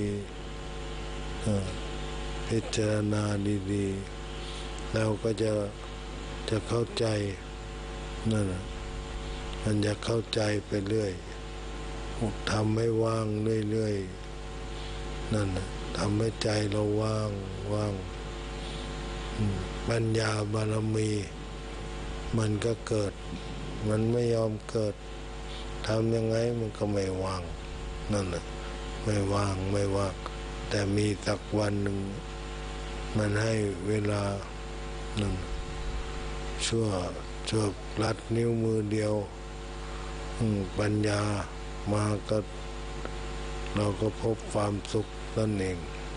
ๆพิจารณาดีๆแล้วก็จะจะเข้าใจนั่นมันจะเข้าใจไปเรื่อยทำให้ว่างเรื่อยๆนั่นทำให้ใจเราว่างว่างปัญญาบารมีมันก็เกิดมันไม่ยอมเกิดทำยังไงมันก็ไม่ว่างนั่นแหละไม่ว่างไม่ว่างแต่มีสักวันหนึ่งมันให้เวลานั่นชั่วชั่วลัดนิ้วมือเดียวอืมปัญญามาก็เราก็พบความสุขนั่นเอง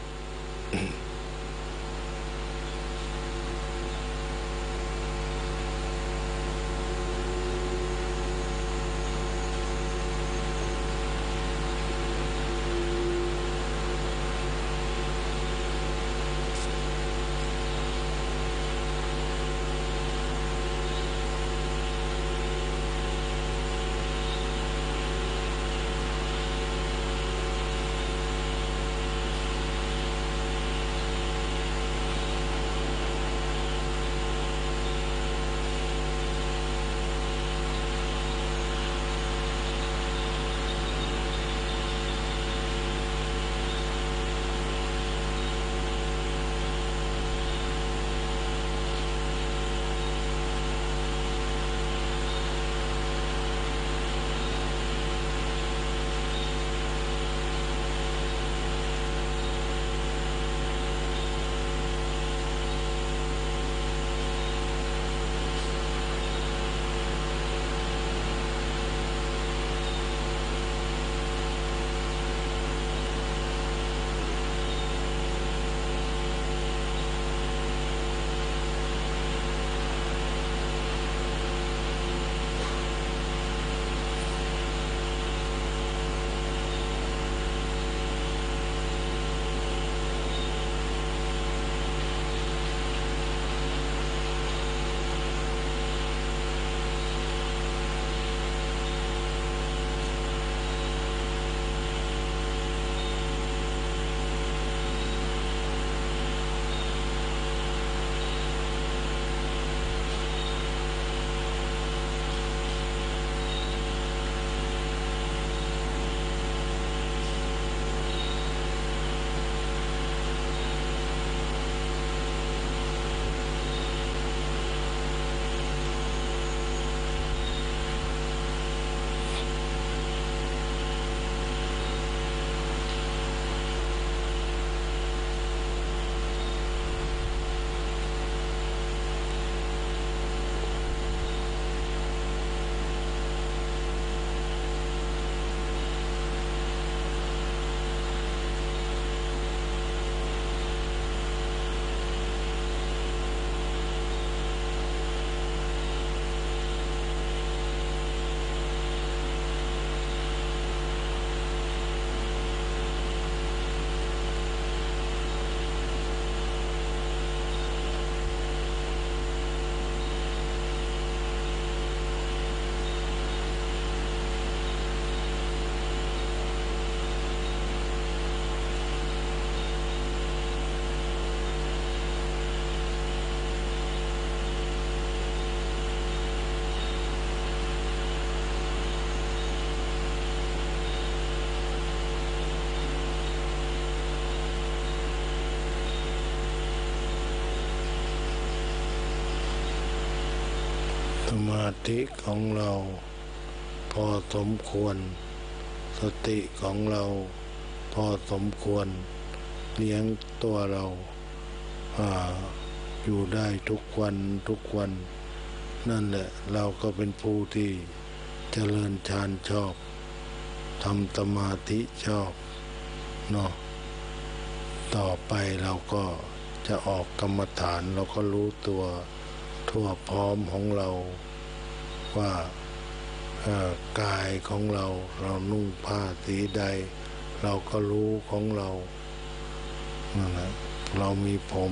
สมาธิของเราพอสมควรสติของเราพอสมควรเลี้ยงตัวเราอ่าอยู่ได้ทุกวันทุกวันนั่นแหละเราก็เป็นผู้ที่เจริญฌานชอบทำสมาธิชอบเนาะต่อไปเราก็จะออกกรรมฐานเราก็รู้ตัวทั่วพร้อมของเราว่ากายของเราเรานุ่งผ้าสีใดเราก็รู้ของเรานั่นแหละเรามีผม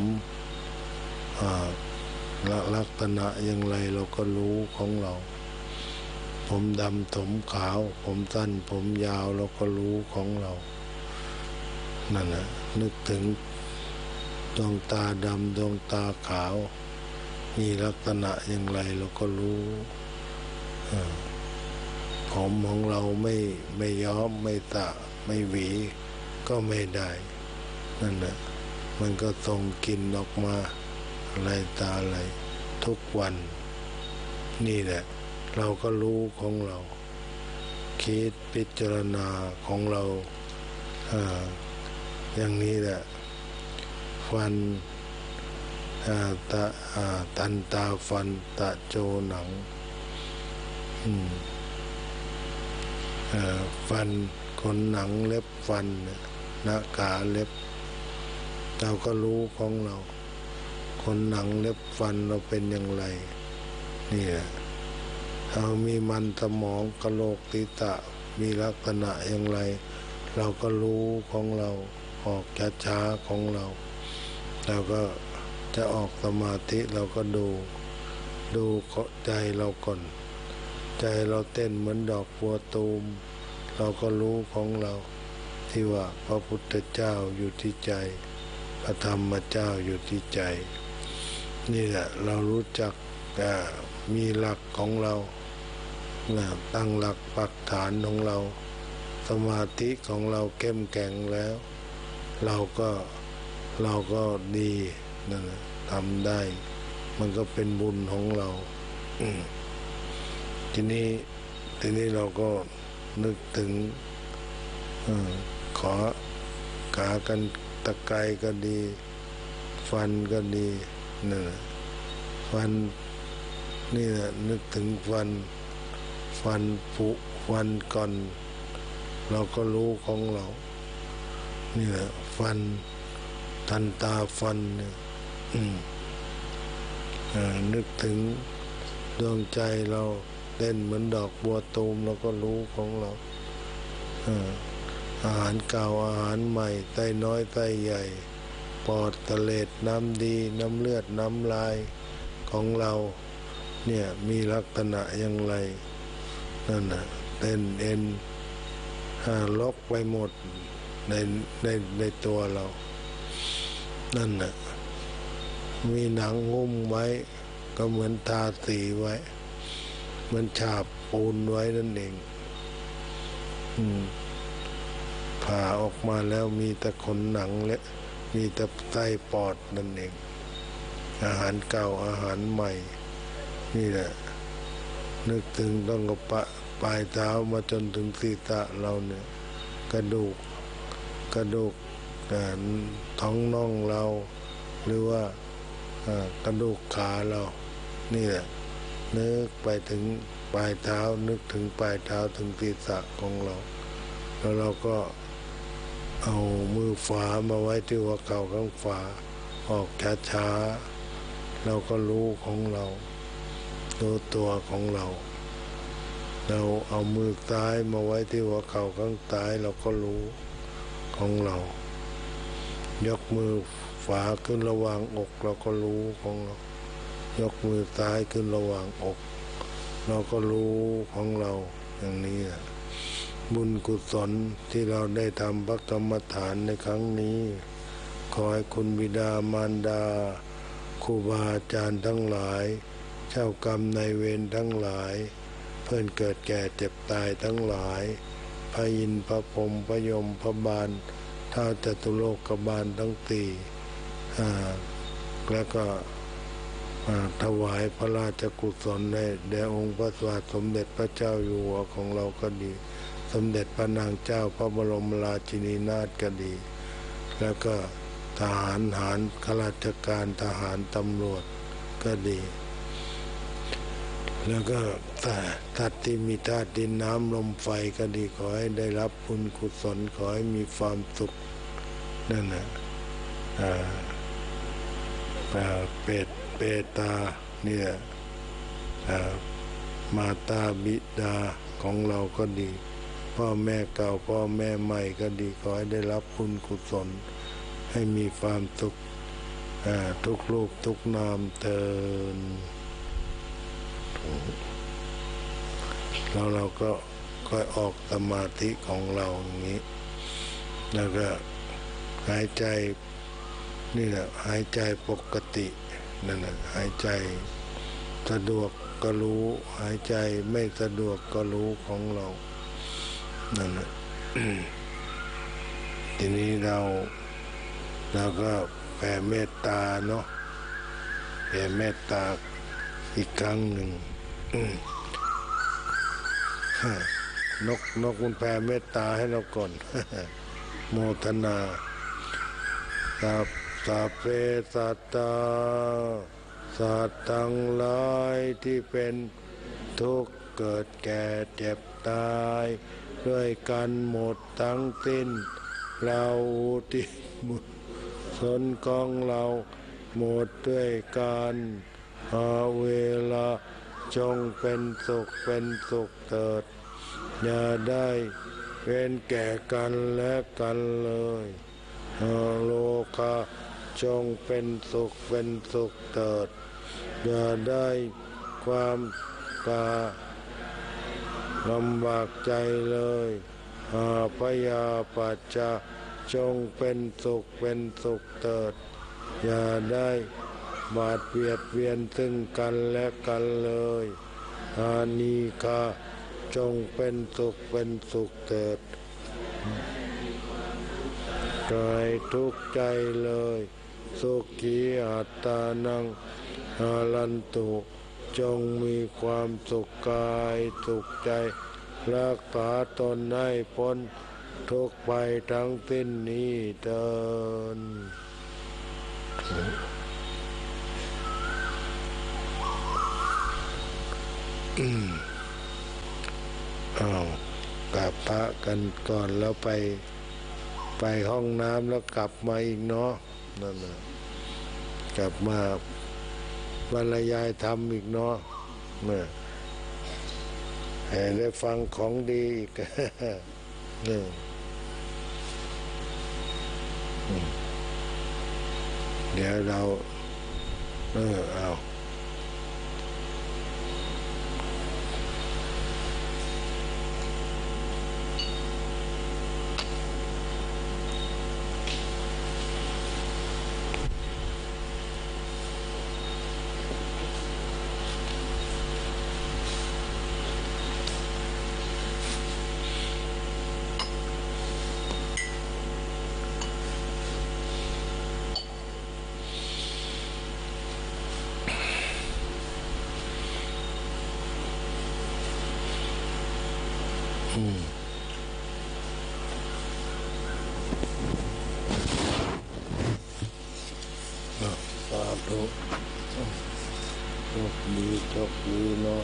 ลักษณะอย่างไรเราก็รู้ของเราผมดำผมขาวผมสั้นผมยาวเราก็รู้ของเรานั่นแหละนึกถึงดวงตาดำดวงตาขาวมีลักษณะอย่างไรเราก็รู้ผมของเราไม่ไม่ย้อมไม่สระไม่หวีก็ไม่ได้นั่นแหละมันก็ส่งกลิ่นออกมาอะไรตาอะไรทุกวันนี่แหละเราก็รู้ของเราคิดพิจารณาของเราอ่าอย่างนี้แหละฟันตาตันตาฟันตะโจหนังฟันขนหนังเล็บฟันหน้าขาเล็บเราก็รู้ของเราขนหนังเล็บฟันเราเป็นอย่างไรนี่แหละเรามีมันสมองกะโหลกศีรษะมีลักษณะอย่างไรเราก็รู้ของเราออกช้าๆของเราเราก็จะออกสมาธิเราก็ดูดูใจเราก่อนใจเราเต้นเหมือนดอกบัวตูมเราก็รู้ของเราที่ว่าพระพุทธเจ้าอยู่ที่ใจพระธรรมเจ้าอยู่ที่ใจนี่แหละเรารู้จักมีหลักของเราตั้งหลักปักฐานของเราสมาธิของเราเข้มแข็งแล้วเราก็เราก็ดีนั่นแหละทำได้มันก็เป็นบุญของเราทีนี้ทีนี้เราก็นึกถึงขอขากันตะไคร้ก็ดีฟันก็ดีนั่นแหละฟันนี่แหละนึกถึงฟันฟันผุฟันก่อนเราก็รู้ของเรานี่แหละฟันทันตาฟันเนี่ยนึกถึงดวงใจเราเต้นเหมือนดอกบัวตูมเราก็รู้ของเราอาหารเก่าอาหารใหม่ไตน้อยไตใหญ่ปอดตะเลดน้ำดีน้ำเลือดน้ำลายของเราเนี่ยมีลักษณะอย่างไรนั่นน่ะเต้นเอ็นล็อกไปหมดในในในตัวเรานั่นน่ะมีหนังหุ้มไว้ก็เหมือนทาสีไว้เหมือนฉาบปูนไว้นั่นเองผ่าออกมาแล้วมีแต่ขนหนังและมีแต่ไส้ปอดนั่นเองอาหารเก่าอาหารใหม่นี่แหละนึกถึงต้องกระปะปลายเท้ามาจนถึงศีรษะเราเนี่ยกระดูกกระดูกท้องน่องเราหรือว่ากระดูกขาเรานี่แหละนึกไปถึงปลายเท้านึกถึงปลายเท้าถึงศีรษะของเราแล้วเราก็เอามือขวามาไว้ที่หัวเข่าข้างขวาออกช้าๆเราก็รู้ของเรารู้ตัวของเราเราเอามือซ้ายมาไว้ที่หัวเข่าข้างซ้ายเราก็รู้ของเรายกมือขวาขึ้นระหว่างอกเราก็รู้ของเรายกมือซ้ายขึ้นระหว่างอกเราก็รู้ของเราอย่างนี้แหละบุญกุศลที่เราได้ทำพระกรรมฐานในครั้งนี้ขอให้คุณบิดามารดาครูบาอาจารย์ทั้งหลายเจ้ากรรมนายเวรทั้งหลายเพื่อนเกิดแก่เจ็บตายทั้งหลายพระอินทร์พระพรหมพระยมพระบาลท้าวจตุโลกบาลทั้งสี่แล้วก็ถวายพระราชกุศลในแด่องค์พระบาทสมเด็จพระเจ้าอยู่หัวของเราก็ดีสมเด็จพระนางเจ้าพระบรมราชินีนาถก็ดีแล้วก็ทหารหารข้าราชการทหารตำรวจก็ดีแล้วก็สัตว์ที่มีธาตุดินน้ำลมไฟก็ดีขอให้ได้รับบุญกุศลขอให้มีความสุขนั่นนะเปตเปตาเนี่ยมาตาบิดาของเราก็ดีพ่อแม่เก่าพ่อแม่ใหม่ก็ดีขอให้ได้รับบุญกุศลให้มีความสุขทุกลูกทุกนามเทินแล้วเราก็ค่อยออกสมาธิของเราอย่างนี้แล้วก็หายใจนี่แหละหายใจปกตินั่นแหละหายใจสะดวกก็รู้หายใจไม่สะดวกก็รู้ของเรานั่นแหละ ทีนี้เราเราก็แผ่เมตตาเนาะแผ่เมตตาอีกครั้งหนึ่งนกนกมันแผ่เมตตาให้เราก่อน โมทนาสัพสัพเพสัตตาสัตว์ทั้งหลายที่เป็นทุกข์เกิดแก่เจ็บตายด้วยกันหมดทั้งสิ้นเราอุทิศบุญสนของเราหมดด้วยกันหาเวลาจงเป็นสุขเป็นสุขเถิดอย่าได้เว้นแก่กันและกันเลยหาโลกาจงเป็นสุขเป็นสุขเถิดอย่าได้ความกาลำบากใจเลยหาพยาปัจจาจงเป็นสุขเป็นสุขเถิดอย่าได้บาดเบียดเบียนซึ่งกันและกันเลยอานิกาจงเป็นสุขเป็นสุขเถิดกายทุกข์ใจเลยสุขีอัตตานังหาลันตุจงมีความสุขกายสุขใจรักษาตนให้พ้นทุกข์ไปทั้งสิ้นนี้เถิดอืมอ้าวกราบพระกันก่อนแล้วไปไปห้องน้ำแล้วกลับมาอีกเนาะนั่นน่ะกลับมาบรรยายธรรมอีกเนาะเนี่ยให้ได้ฟังของดีอีกเนี่ยเดี๋ยวเราเออเอาอืมสาธุโชคดีโชคดีเนาะ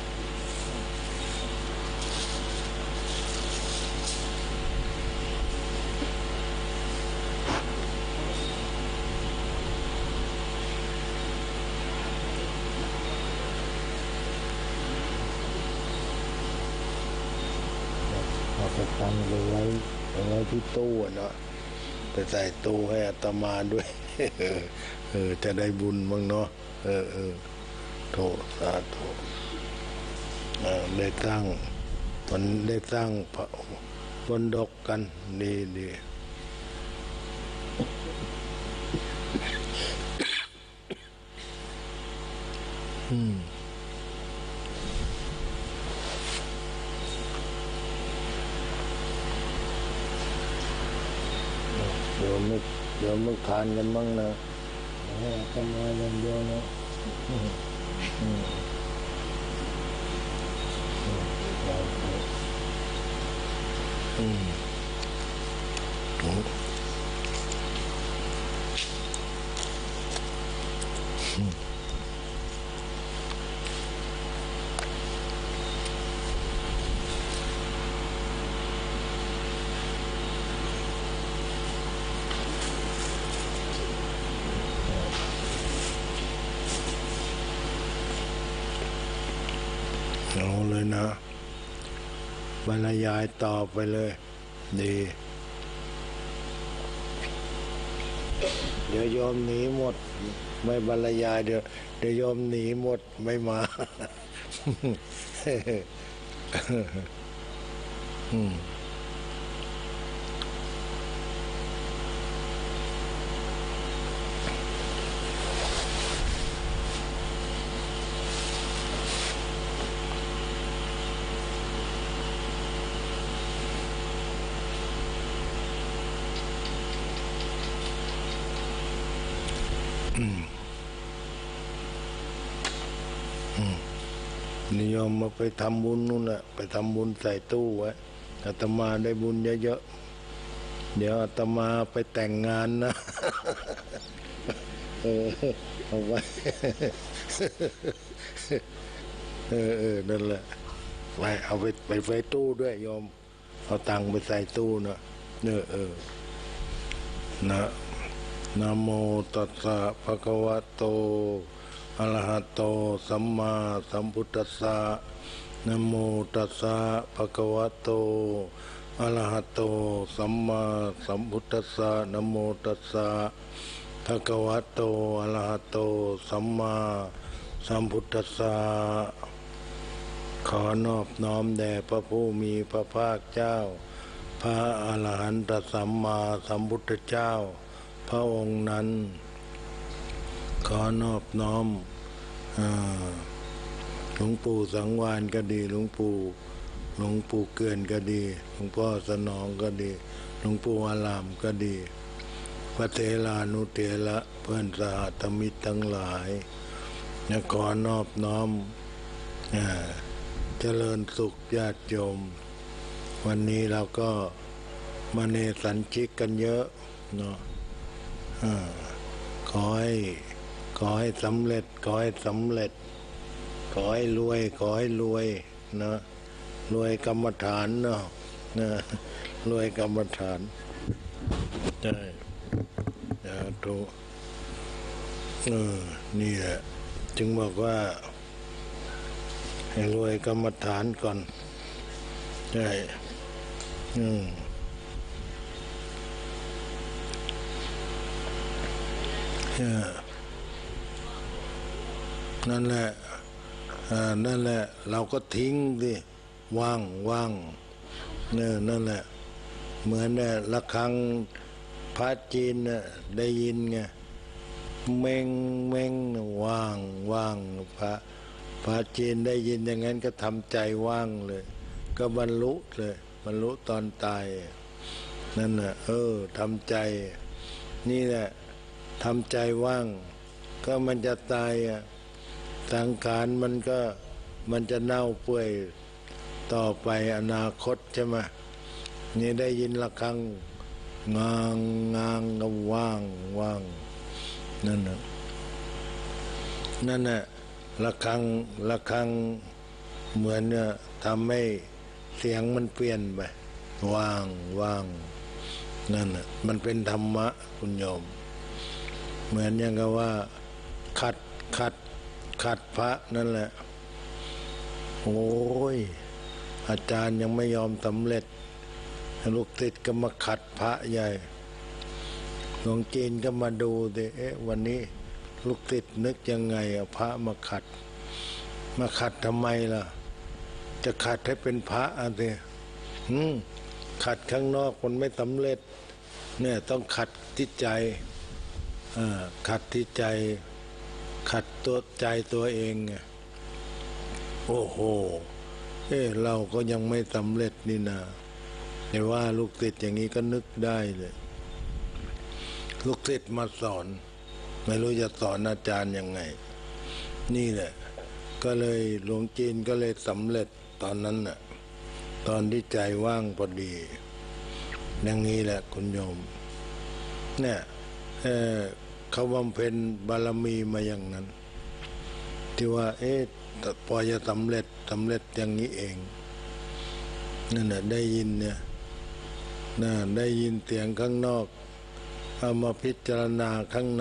เอาไปตั้งไว้ไว้ไว้ที่ตู้เนาะไปใส่ตู้ให้อาตมาด้วยเออจะได้บุญบ้างเนาะเออเออโทสาธุได้ตั้งมันได้ตั้งพระบนดกกันดีดีอืมเดี๋ยวไม่เดี๋ยวไม่ทานกันบ้างนะให้อาตมาอย่างเดียวนะอืมอืมอืมโอ้อืมเอาเลยนะบรรยายต่อไปเลยดีเดี๋ยวโยมหนีหมดไม่บรรยายเดี๋ยวเดี๋ยวโยมหนีหมดไม่มาอืมนิยมมาไปทำบุญนู่นแหละไปทำบุญใส่ตู้ไว้อาตมาได้บุญเยอะๆเดี๋ยวอาตมาไปแต่งงานนะเออเอาไว้เออเออนั่นแหละไปเอาไปไปไว้ตู้ด้วยโยมเอาตังค์ไปใส่ตู้นะเนอเออนะนะโมตัสสะภะคะวะโตอะระหะโตสัมมาสัมพุทธัสสะนะโมตัสสะภะคะวะโตอะระหะโตสัมมาสัมพุทธัสสะนะโมตัสสะภะคะวะโตอะระหะโตสัมมาสัมพุทธัสสะขอนอบน้อมแด่พระผู้มีพระภาคเจ้าพระอรหันตสัมมาสัมพุทธเจ้าพระองค์นั้นขอนอบน้อมหลวงปู่สังวาลก็ดีหลวงปู่หลวงปู่เกื่อนก็ดีหลวงพ่อสนองก็ดีหลวงปู่อารามก็ดีพระเถรานุเถระเพื่อนสหธรรมิกทั้งหลายขอนอบน้อมเจริญสุขญาติโยมวันนี้เราก็มาเนสัญชิกกันเยอะเนาะขอให้ขอให้สำเร็จขอให้สำเร็จขอให้รวยขอให้รวยนะรวยกรรมฐานเนาะนะรวยกรรมฐานใช่สาธุเออนี่แหละจึงบอกว่าให้รวยกรรมฐานก่อนใช่อืมนั่นแหละนั่นแหละเราก็ทิ้งสิว่างว่างเนี่ยนั่นแหละเหมือนเนี่ยระฆังพระจีนน่ะได้ยินไงเม่งเม่งว่างว่างพระพระจีนได้ยินอย่างนั้นก็ทำใจว่างเลยก็บรรลุเลยบรรลุตอนตายนั่นน่ะเออทำใจนี่แหละทำใจว่างก็มันจะตายอ่ะสังขารมันก็มันจะเน่าเปื่อยต่อไปอนาคตใช่ไหมนี่ได้ยินระฆังงางงางก็ว่างว่างนั่นน่ะนั่นน่ะระฆังระฆังเหมือนเนี่ยทำให้เสียงมันเปลี่ยนไปว่างว่างนั่นน่ะมันเป็นธรรมะคุณโยมเหมือนอย่างกับว่าขัดขัดขัดพระนั่นแหละโอ้ยอาจารย์ยังไม่ยอมสำเร็จลูกศิษย์ก็มาขัดพระใหญ่หลวงจีนก็มาดูดิเอ๊ะวันนี้ลูกศิษย์นึกยังไงเอาพระมาขัดมาขัดทำไมล่ะจะขัดให้เป็นพระอะไรหืมขัดข้างนอกมันไม่สำเร็จเนี่ยต้องขัดที่ใจขัดที่ใจขัดตัวใจตัวเองไงโอ้โหเอ้เราก็ยังไม่สำเร็จนี่นาแต่ว่าลูกศิษย์อย่างนี้ก็นึกได้เลยลูกศิษย์มาสอนไม่รู้จะสอนอาจารย์ยังไงนี่แหละก็เลยหลวงจีนก็เลยสำเร็จตอนนั้นน่ะตอนที่ใจว่างพอดีอย่างนี้แหละคุณโยมเนี่ยเออเขาบำเพ็ญบารมีมาอย่างนั้นที่ว่าเอ๊ะพอจะสำเร็จสำเร็จอย่างนี้เองนั่นน่ะได้ยินเนี่ยน่ะได้ยินเสียงข้างนอกเอามาพิจารณาข้างใน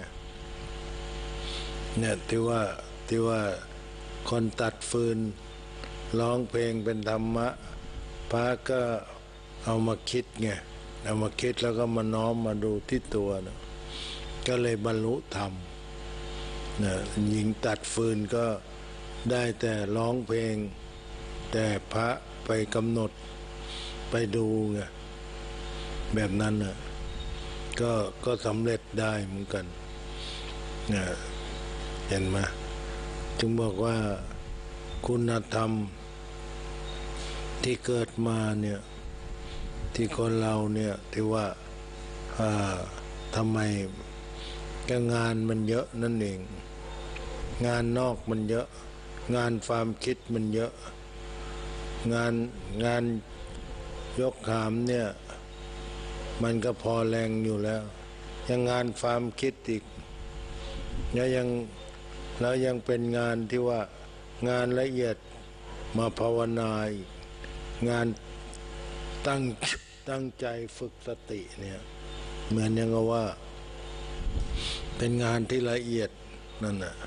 เนี่ยที่ว่าที่ว่าคนตัดฟืนร้องเพลงเป็นธรรมะพระก็เอามาคิดไงเอามาคิดแล้วก็มาน้อมมาดูที่ตัวนะก็เลยบรรลุธรรมนะหญิงตัดฟืนก็ได้แต่ร้องเพลงแต่พระไปกำหนดไปดูไงแบบนั้นน่ะก็ก็สำเร็จได้เหมือนกันนะเห็นไหมจึงบอกว่าคุณธรรมที่เกิดมาเนี่ยที่คนเราเนี่ยที่ว่าทำไมก็งานมันเยอะนั่นเองงานนอกมันเยอะงานความคิดมันเยอะงานงานยกขามเนี่ยมันก็พอแรงอยู่แล้วยังงานความคิดอีกแล้วยังแล้วยังเป็นงานที่ว่างานละเอียดมาภาวนาอีกงานตั้งตั้งใจฝึกสติเนี่ยเหมือนอย่างกับว่าเป็นงานที่ละเอียดนั่นน่ะ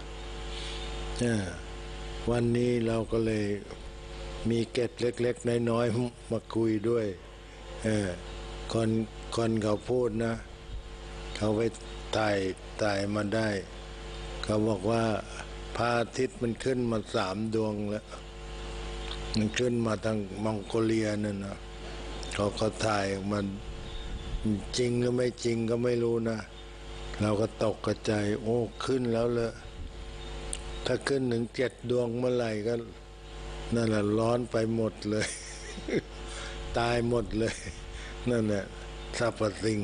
วันนี้เราก็เลยมีเกร็ดเล็กๆน้อยๆมาคุยด้วยคนคนเขาพูดนะเขาไปถ่ายถ่ายมาได้เขาบอกว่าพระอาทิตย์มันขึ้นมาสามดวงแล้วมันขึ้นมาทางมองโกเลียนั่นนะเขาก็ถ่ายมันจริงหรือไม่จริงก็ไม่รู้นะเราก็ตกกระจายโอ้ขึ้นแล้วเลยถ้าขึ้นถึงเจ็ดดวงเมื่อไหร่ก็นั่นแหละร้อนไปหมดเลย ตายหมดเลยนั่นแหละสรรพสิ่ง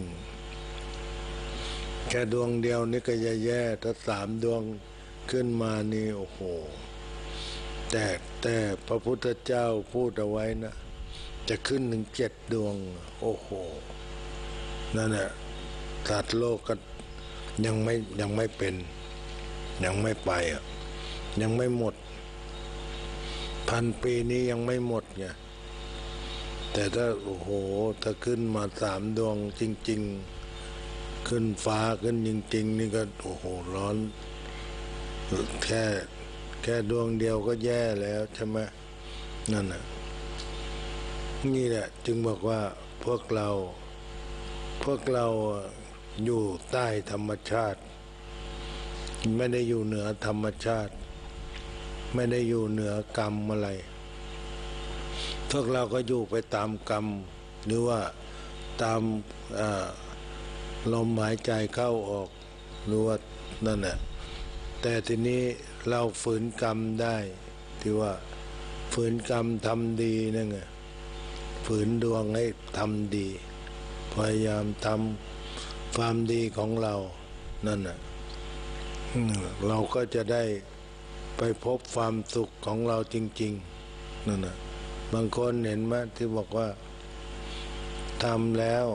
แค่ดวงเดียวนี่ก็แย่ๆถ้าสามดวงขึ้นมานี่โอ้โหแต่แต่พระพุทธเจ้าพูดเอาไว้นะจะขึ้นถึงเจ็ดดวงโอ้โหนั่นแหละสัตว์โลกก็ยังไม่ยังไม่เป็นยังไม่ไปอ่ะยังไม่หมดพันปีนี้ยังไม่หมดไงแต่ถ้าโอ้โหถ้าขึ้นมาสามดวงจริงๆขึ้นฟ้าขึ้นจริงๆนี่ก็โอ้โหร้อนแค่แค่ดวงเดียวก็แย่แล้วใช่ไหมนั่นน่ะนี่แหละจึงบอกว่าพวกเราพวกเราอยู่ใต้ธรรมชาติไม่ได้อยู่เหนือธรรมชาติไม่ได้อยู่เหนือกรรมอะไรพวกเราก็อยู่ไปตามกรรมหรือว่าตามลมหายใจเข้าออกหรือว่านั่นแหละแต่ทีนี้เราฝืนกรรมได้ที่ว่าฝืนกรรมทำดีนั่นไงฝืนดวงให้ทำดีพยายามทำความดีของเรานั่นน่ะเราก็จะได้ไปพบความสุขของเราจริงๆนั่นน่ะบางคนเห็นไหมที่บอกว่าทำแล้ว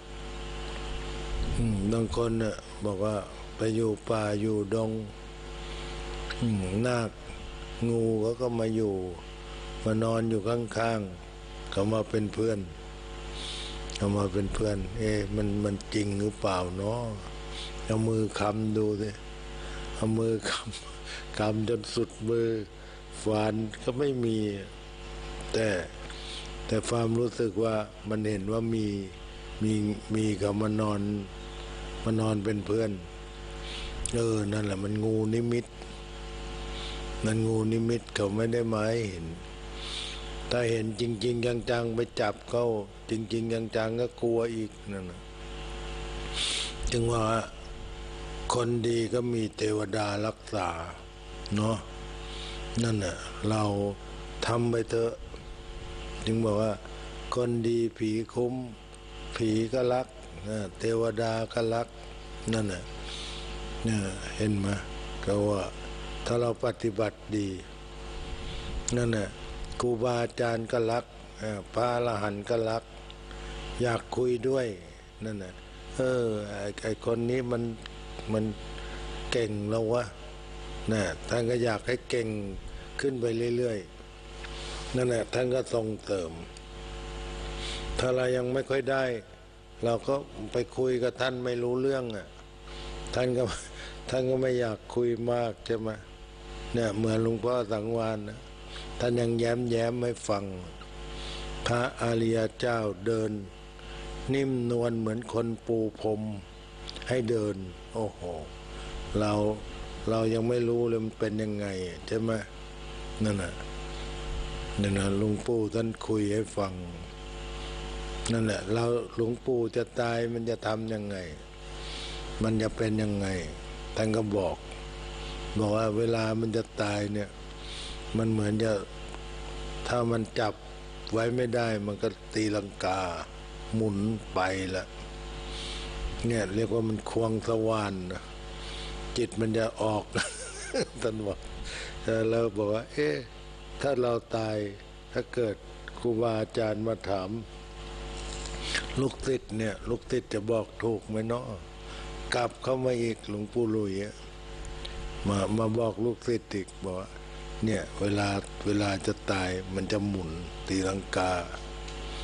บางคนน่ะบอกว่าไปอยู่ป่าอยู่ดงนาคงูเขาก็มาอยู่มานอนอยู่ข้างๆเขามาเป็นเพื่อนเขามาเป็นเพื่อนเอ๊ะมันมันจริงหรือเปล่าเนาะเอามือคำดูสิเอามือคำคำจนสุดมือฟันก็ไม่มีแต่แต่ความรู้สึกว่ามันเห็นว่ามีมีมีเขามานอนมานอนเป็นเพื่อนเออนั่นแหละมันงูนิมิตนั่นงูนิมิตเขาไม่ได้มาให้เห็นถ้าเห็นจริงๆจังๆไปจับเขาจริงๆจังๆก็กลัวอีกนั่นนะจึงว่าคนดีก็มีเทวดารักษาเนาะนั่นน่ะเราทำไปเถอะจึงบอกว่าคนดีผีคุ้มผีก็รักเทวดาก็รักนั่นน่ะเนี่ยเห็นไหมก็ว่าถ้าเราปฏิบัติดีนั่นน่ะครูบาอาจารย์ก็รักพระอรหันต์ก็รักอยากคุยด้วยนั่นน่ะเออไอคนนี้มันมันเก่งแล้ววะน่ะท่านก็อยากให้เก่งขึ้นไปเรื่อยๆนั่นแหละท่านก็ส่งเสริมถ้าเรายังไม่ค่อยได้เราก็ไปคุยกับท่านไม่รู้เรื่องอ่ะท่านก็ท่านก็ไม่อยากคุยมากใช่ไหมเนี่ยเหมือนหลวงพ่อสังวาลนะท่านยังแย้มแย้มให้ฟังพระอริยเจ้าเดินนิ่มนวลเหมือนคนปูพรมให้เดินโอ้โหเราเรายังไม่รู้เลยมันเป็นยังไงใช่ไหมนั่นน่ะนั่นน่ะหลวงปู่ท่านคุยให้ฟังนั่นแหละเราหลวงปู่จะตายมันจะทำยังไงมันจะเป็นยังไงท่านก็บอกบอกว่าเวลามันจะตายเนี่ยมันเหมือนจะถ้ามันจับไว้ไม่ได้มันก็ตีลังกาหมุนไปละเนี่ยเรียกว่ามันควงสว่านนะจิตมันจะออก ท่านบอกเราบอกว่าเอ๊ะถ้าเราตายถ้าเกิดครูบาอาจารย์มาถามลูกศิษย์เนี่ยลูกศิษย์จะบอกถูกไหมเนาะกลับเข้ามาอีกหลวงปู่ลุยมามาบอกลูกศิษย์อีกบอกว่าเนี่ยเวลาเวลาจะตายมันจะหมุนตีลังกา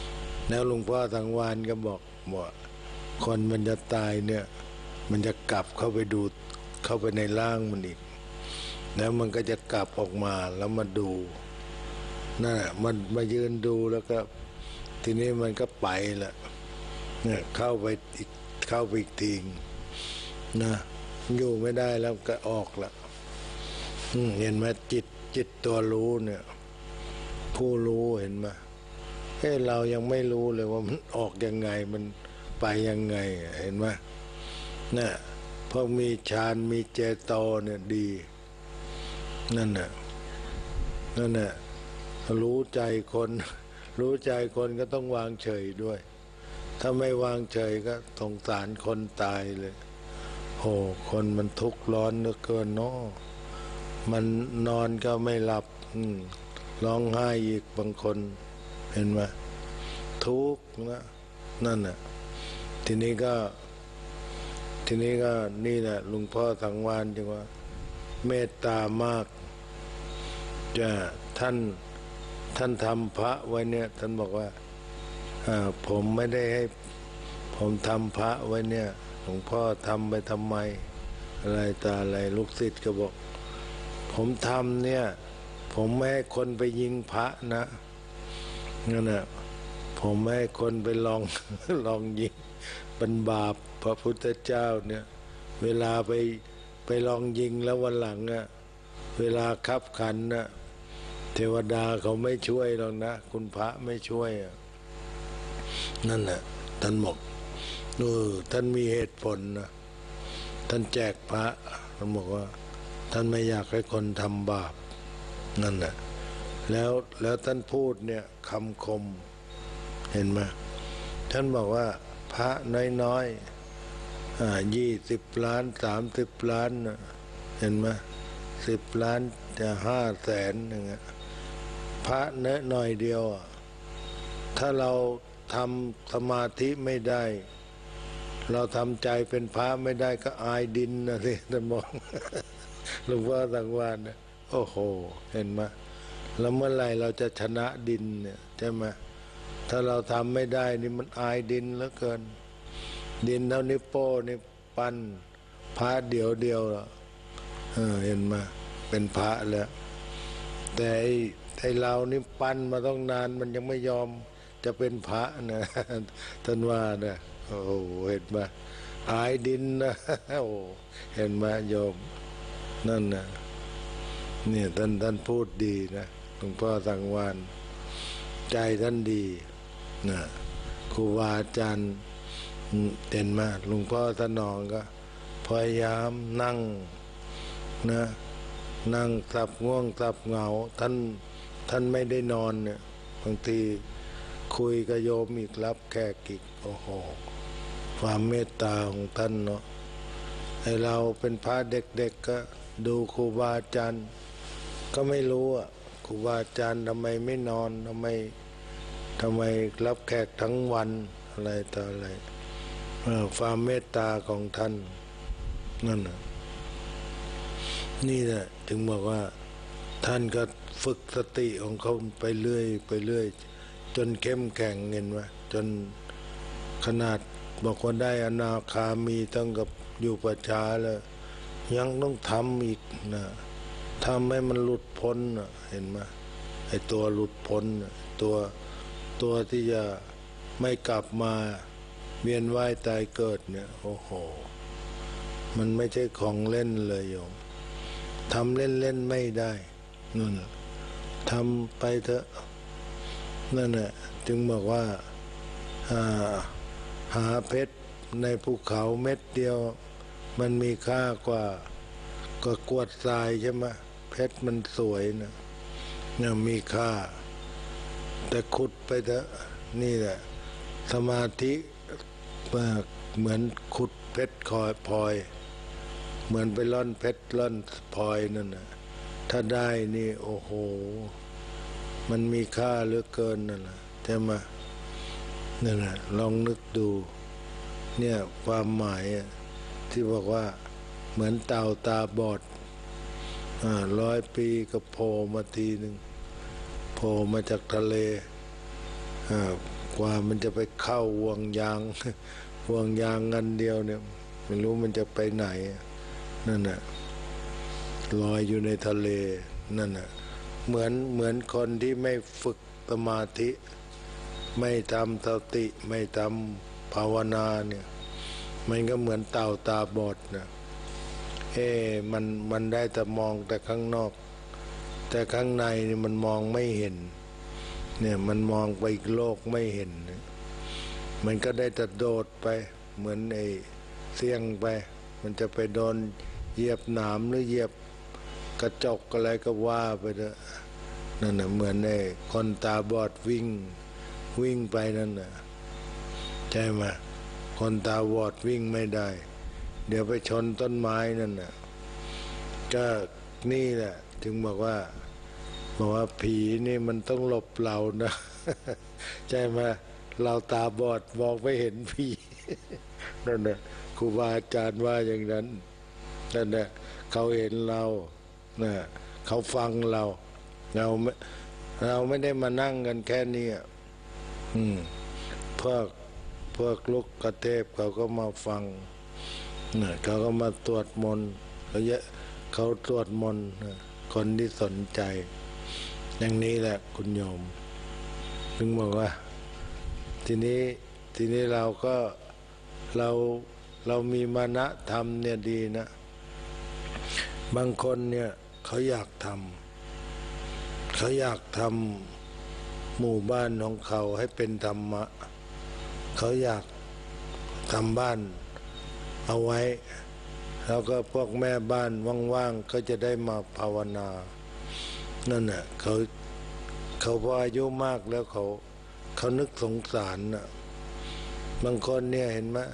แล้วหลวงพ่อสังวานก็บอกว่าคนมันจะตายเนี่ยมันจะกลับเข้าไปดูเข้าไปในร่างมันอีกแล้วมันก็จะกลับออกมาแล้วมาดูนั่นแหละมันมายืนดูแล้วก็ทีนี้มันก็ไปละเนี่ยเข้าไปอีกเข้าไปอีกทีนะอยู่ไม่ได้แล้วก็ออกละเห็นไหมจิตจิตตัวรู้เนี่ยผู้รู้เห็นไหมเฮ้เรายังไม่รู้เลยว่ามันออกยังไงมันไปยังไงเห็นไหมเนี่ยพวกมีฌานมีเจโตเนี่ยดีนั่นน่ะนั่นน่ะรู้ใจคนรู้ใจคนก็ต้องวางเฉยด้วยถ้าไม่วางเฉยก็สงสารคนตายเลยโอ้คนมันทุกข์ร้อนเหลือเกินเนาะมันนอนก็ไม่หลับร้องไห้อีกบางคนเห็นไหมทุกข์นะนั่นน่ะทีนี้ก็ทีนี้ก็นี่แหละหลวงพ่อสังวานจึงว่าเมตตามากจะท่านท่านทำพระไว้เนี่ยท่านบอกว่าผมไม่ได้ให้ผมทำพระไว้เนี่ยหลวงพ่อทำไปทำไมอะไรตาอะไรลูกศิษย์ก็บอกผมทำเนี่ยผมไม่ให้คนไปยิงพระนะนั่นแหละผมไม่ให้คนไปลองลองยิงเป็นบาปพระพุทธเจ้าเนี่ยเวลาไปไปลองยิงแล้ววันหลังอะเวลาคับขันนะเทวดาเขาไม่ช่วยหรอกนะคุณพระไม่ช่วยนั่นแหละท่านบอกเออท่านมีเหตุผลนะท่านแจกพระท่านบอกว่าท่านไม่อยากให้คนทำบาปนั่นแหละแล้วแล้วท่านพูดเนี่ยคำคมเห็นไหมท่านบอกว่าพระน้อยๆอ่ายี่สิบล้านสามสิบล้านเห็นไหมสิบล้านจะห้าแสนอย่างเงี้ยพระเนื้อหน่อยเดียวถ้าเราทำสมาธิไม่ได้เราทำใจเป็นพระไม่ได้ก็อายดินนะสิท่านบอกหลวงพ่อสังวานนะโอ้โหเห็นไหมแล้วเมื่อไหร่เราจะชนะดินเนี่ยใช่ไหมถ้าเราทำไม่ได้นี่มันอายดินเหลือเกินดินเท่านิ้วโป้นี่ปั้นพระเดียวเดียวเออเห็นไหมเป็นพระแล้วแต่ไอ้ไอ้เรานี่ปั้นมาต้องนานมันยังไม่ยอมจะเป็นพระนะท่านว่านะโอ้เห็นไหมอายดินนะโอ้เห็นไหมโยมนั่นนะเนี่ยท่านท่านพูดดีนะหลวงพ่อสังวานใจท่านดีนะครูบาอาจารย์เห็นไหมหลวงพ่อท่านนองก็พยายามนั่งนะนั่งสับง่วงสับเหงาท่านท่านไม่ได้นอนเนี่ยบางทีคุยกับโยมอีกรับแขกอีกโอ้โหความเมตตาของท่านเนาะให้เราเป็นพระเด็กๆก็ดูครูบาอาจารย์ก็ไม่รู้อ่ะครูบาอาจารย์ทำไมไม่นอนทำไมทำไมรับแขกทั้งวันอะไรต่ออะไรความเมตตาของท่านนั่นน่ะนี่แหละจึงบอกว่าท่านก็ฝึกสติของเขาไปเรื่อยไปเรื่อยจนเข้มแข็งเห็นไหมจนขนาดบอกว่าได้อนาคามีตั้งกับอยู่ประชาแล้วยังต้องทำอีกนะทำให้มันหลุดพ้นนะเห็นไหมไอ้ตัวหลุดพ้นตัวตัวที่จะไม่กลับมาเวียนว่ายตายเกิดเนี่ยโอ้โหมันไม่ใช่ของเล่นเลยโยมทำเล่นๆไม่ได้นั่นทำไปเถอะนั่นแหละจึงบอกว่าหาเพชรในภูเขาเม็ดเดียวมันมีค่ากว่าก็กวดทรายใช่ไหมเพชรมันสวยนะเนี่ยมีค่าแต่ขุดไปเถอะนี่แหละสมาธิเหมือนขุดเพชรคอยพลอยเหมือนไปล่อนเพชรล่อนพลอยนั่นนะถ้าได้นี่โอ้โหมันมีค่าเหลือเกินนั่นแหละใช่ไหมนั่นแหละลองนึกดูเนี่ยความหมายที่บอกว่าเหมือนเต่าตาบอดร้อยปีก็โผล่มาทีหนึ่งโผล่มาจากทะเลกว่ามันจะไปเข้าห่วงยางห่วงยางงันเดียวเนี่ยไม่รู้มันจะไปไหนนั่นน่ะลอยอยู่ในทะเลนั่นน่ะเหมือนเหมือนคนที่ไม่ฝึกสมาธิไม่ทำสติไม่ทำภาวนาเนี่ยมันก็เหมือนเต่าตาบอดนะเอ๊มันมันได้แต่มองแต่ข้างนอกแต่ข้างในนี่มันมองไม่เห็นเนี่ยมันมองไปอีกโลกไม่เห็นมันก็ได้แต่โดดไปเหมือนไอ้เสี่ยงไปมันจะไปโดนเหยียบหนามหรือเหยียบกระจกอะไรก็ว่าไปเถอะนั่นน่ะเหมือนไอ้คนตาบอดวิ่งวิ่งไปนั่นน่ะใช่ไหมคนตาบอดวิ่งไม่ได้เดี๋ยวไปชนต้นไม้นั่นน่ะก็นี่แหละถึงบอกว่าบอกว่าผีนี่มันต้องหลบเรานะใช่ไหมเราตาบอดมองไม่เห็นผีนั่นน่ะครูบาอาจารย์ว่าอย่างนั้นนั่นน่ะเขาเห็นเราน่ะเขาฟังเราเราเราไม่ได้มานั่งกันแค่นี้อืมพวกพวกลูกกเทพเขาก็มาฟังน่ะเขาก็มาตรวจมนต์เขาเยอะเขาตรวจมนต์คนที่สนใจอย่างนี้แหละคุณโยมถึงบอกว่าทีนี้ทีนี้เราก็เราเรามีมานะธรรมเนี่ยดีนะบางคนเนี่ยเขาอยากทำเขาอยากทำหมู่บ้านของเขาให้เป็นธรรมะเขาอยากทำบ้านเอาไว้แล้วก็พวกแม่บ้านว่างๆก็จะได้มาภาวนานั่นน่ะเขาเขาพออายุมากแล้วเขาเขานึกสงสารน่ะบางคนเนี่ยเห็นไหม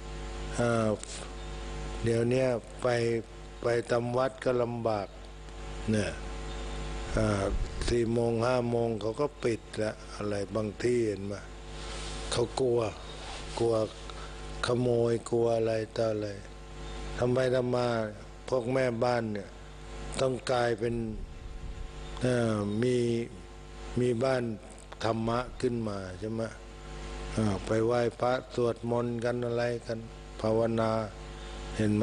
เดี๋ยวนี้ไปไปตามวัดก็ลำบากเนี่ยสี่โมงห้าโมงเขาก็ปิดแล้วอะไรบางที่เห็นไหมเขากลัวกลัวขโมยกลัวอะไรต่ออะไรทำไปทำมาพวกแม่บ้านเนี่ยต้องกลายเป็นมีมีบ้านธรรมะขึ้นมาใช่ไหมไปไหว้พระสวดมนต์กันอะไรกันภาวนาเห็นไหม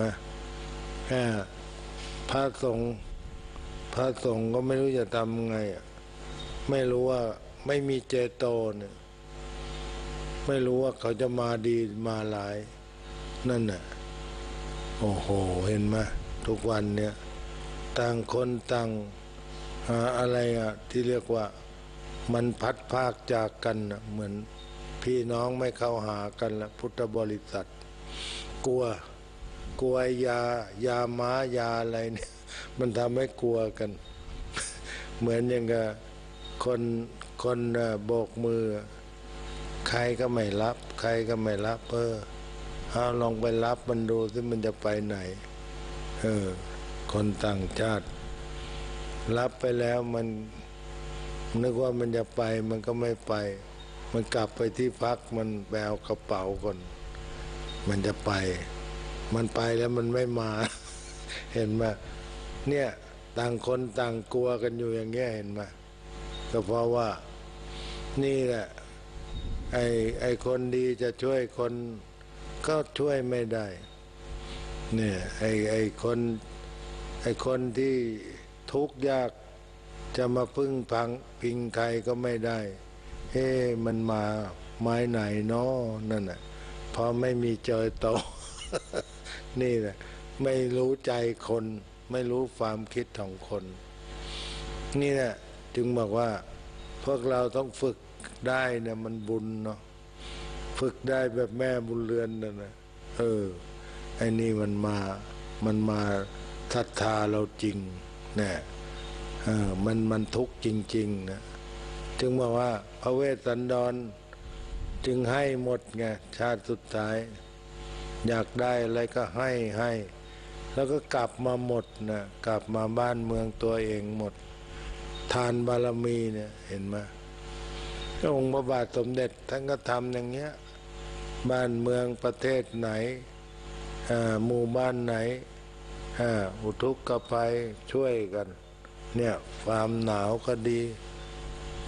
พระสงฆ์พระสงฆ์ก็ไม่รู้จะทำไงไม่รู้ว่าไม่มีเจโตเนี่ยไม่รู้ว่าเขาจะมาดีมาหลายนั่นน่ะโอ้โหเห็นไหมทุกวันเนี่ยต่างคนต่างอะไรอ่ะที่เรียกว่ามันพัดพากจากกันนะเหมือนพี่น้องไม่เข้าหากันละพุทธบริษัทกลัวกลัวยายาม้ายาอะไรเนี่ยมันทำให้กลัวกันเหมือนอย่างกับคนคนโบกมือใครก็ไม่รับใครก็ไม่รับเออเอาลองไปรับมันดูสิมันจะไปไหนเออคนต่างชาติรับไปแล้วมันนึกว่ามันจะไปมันก็ไม่ไปมันกลับไปที่พักมันแบวกระเป๋าก่อนมันจะไปมันไปแล้วมันไม่มาเห็นไหมเนี่ยต่างคนต่างกลัวกันอยู่อย่างเงี้ยเห็นไหมก็เพราะว่านี่แหละไอ้ไอ้คนดีจะช่วยคนก็ช่วยไม่ได้เนี่ยไอ้ไอ้คนไอ้คนที่ทุกข์ยากจะมาพึ่งพังพิงใครก็ไม่ได้เฮ้มันมาไม้ไหนเนาะนั่นน่ะพอไม่มีเจอโต นี่แหละไม่รู้ใจคนไม่รู้ความคิดของคนนี่แหละจึงบอกว่าพวกเราต้องฝึกได้เนี่ยมันบุญเนาะฝึกได้แบบแม่บุญเรือนนั่นนะเออไอ้นี่มันมามันมาศรัทธาเราจริงเนี่ยเออมันมันทุกข์จริงๆนะจึงบอกว่าพระเวสสันดรจึงให้หมดไงชาติสุดท้ายอยากได้อะไรก็ให้ให้แล้วก็กลับมาหมดนะกลับมาบ้านเมืองตัวเองหมดทานบารมีเนี่ยเห็นไหมองค์พระบาทสมเด็จท่านก็ทำอย่างเงี้ยบ้านเมืองประเทศไหนหมู่บ้านไหนอุทกภัยช่วยกันเนี่ยความหนาวก็ดี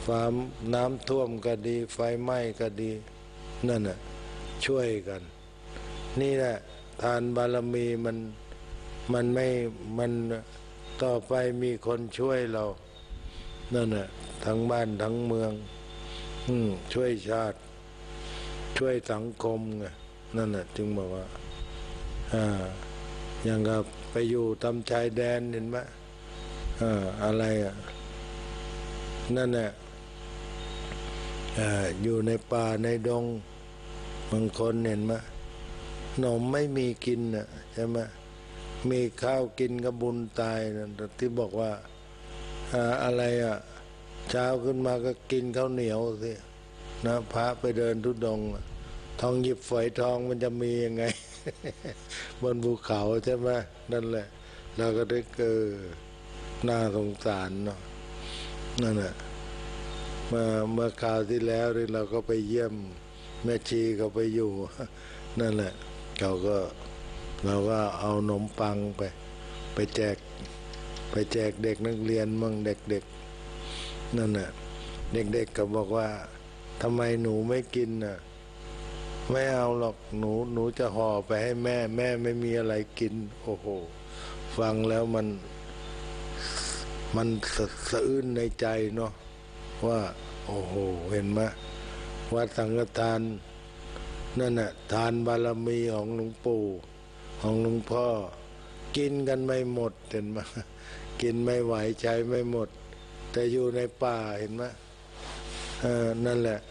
ฟ้าน้ำท่วมก็ดีไฟไหม้ก็ดีนั่นน่ะช่วยกันนี่แหละทานบารมีมันมันไม่มันต่อไปมีคนช่วยเรานั่นน่ะทั้งบ้านทั้งเมืองอืมช่วยชาติช่วยสังคมไงนั่นน่ะจึงบอกว่าอ่าอย่างกับไปอยู่ตามชายแดนเห็นไหมอ่าอะไรอ่ะนั่นแหละอ่าอยู่ในป่าในดงบางคนเห็นไหมหนมไม่มีกินน่ะใช่ไหมมีข้าวกินก็บุญตายนะที่บอกว่าอ่าอะไรอ่ะเช้าขึ้นมาก็กินข้าวเหนียวสินะพระไปเดินทุดงค์ทองหยิบฝอยทองมันจะมียังไง บนภูเขาใช่ไหมนั่นแหละเราก็ได้เกิดน่าสงสารเนาะนั่นแหละเมื่อเมื่อคราวที่แล้วที่เราก็ไปเยี่ยมแม่ชีเขาไปอยู่ นั่นแหละเขาก็เราก็เอาขนมปังไปไปแจกไปแจกเด็กนักเรียนมั่งเด็กๆนั่นแหละเด็กๆก็บอกว่าทำไมหนูไม่กินน่ะไม่เอาหรอกหนูหนูจะห่อไปให้แม่แม่ไม่มีอะไรกินโอ้โหฟังแล้วมันมันสะสะอื้นในใจเนาะว่าโอ้โหเห็นไหมวัดสังฆทานนั่นน่ะทานบารมีของหลวงปู่ของหลวงพ่อกินกันไม่หมดเห็นไหมกินไม่ไหวใช้ไม่หมดแต่อยู่ในป่าเห็นไหมเออนั่นแหละ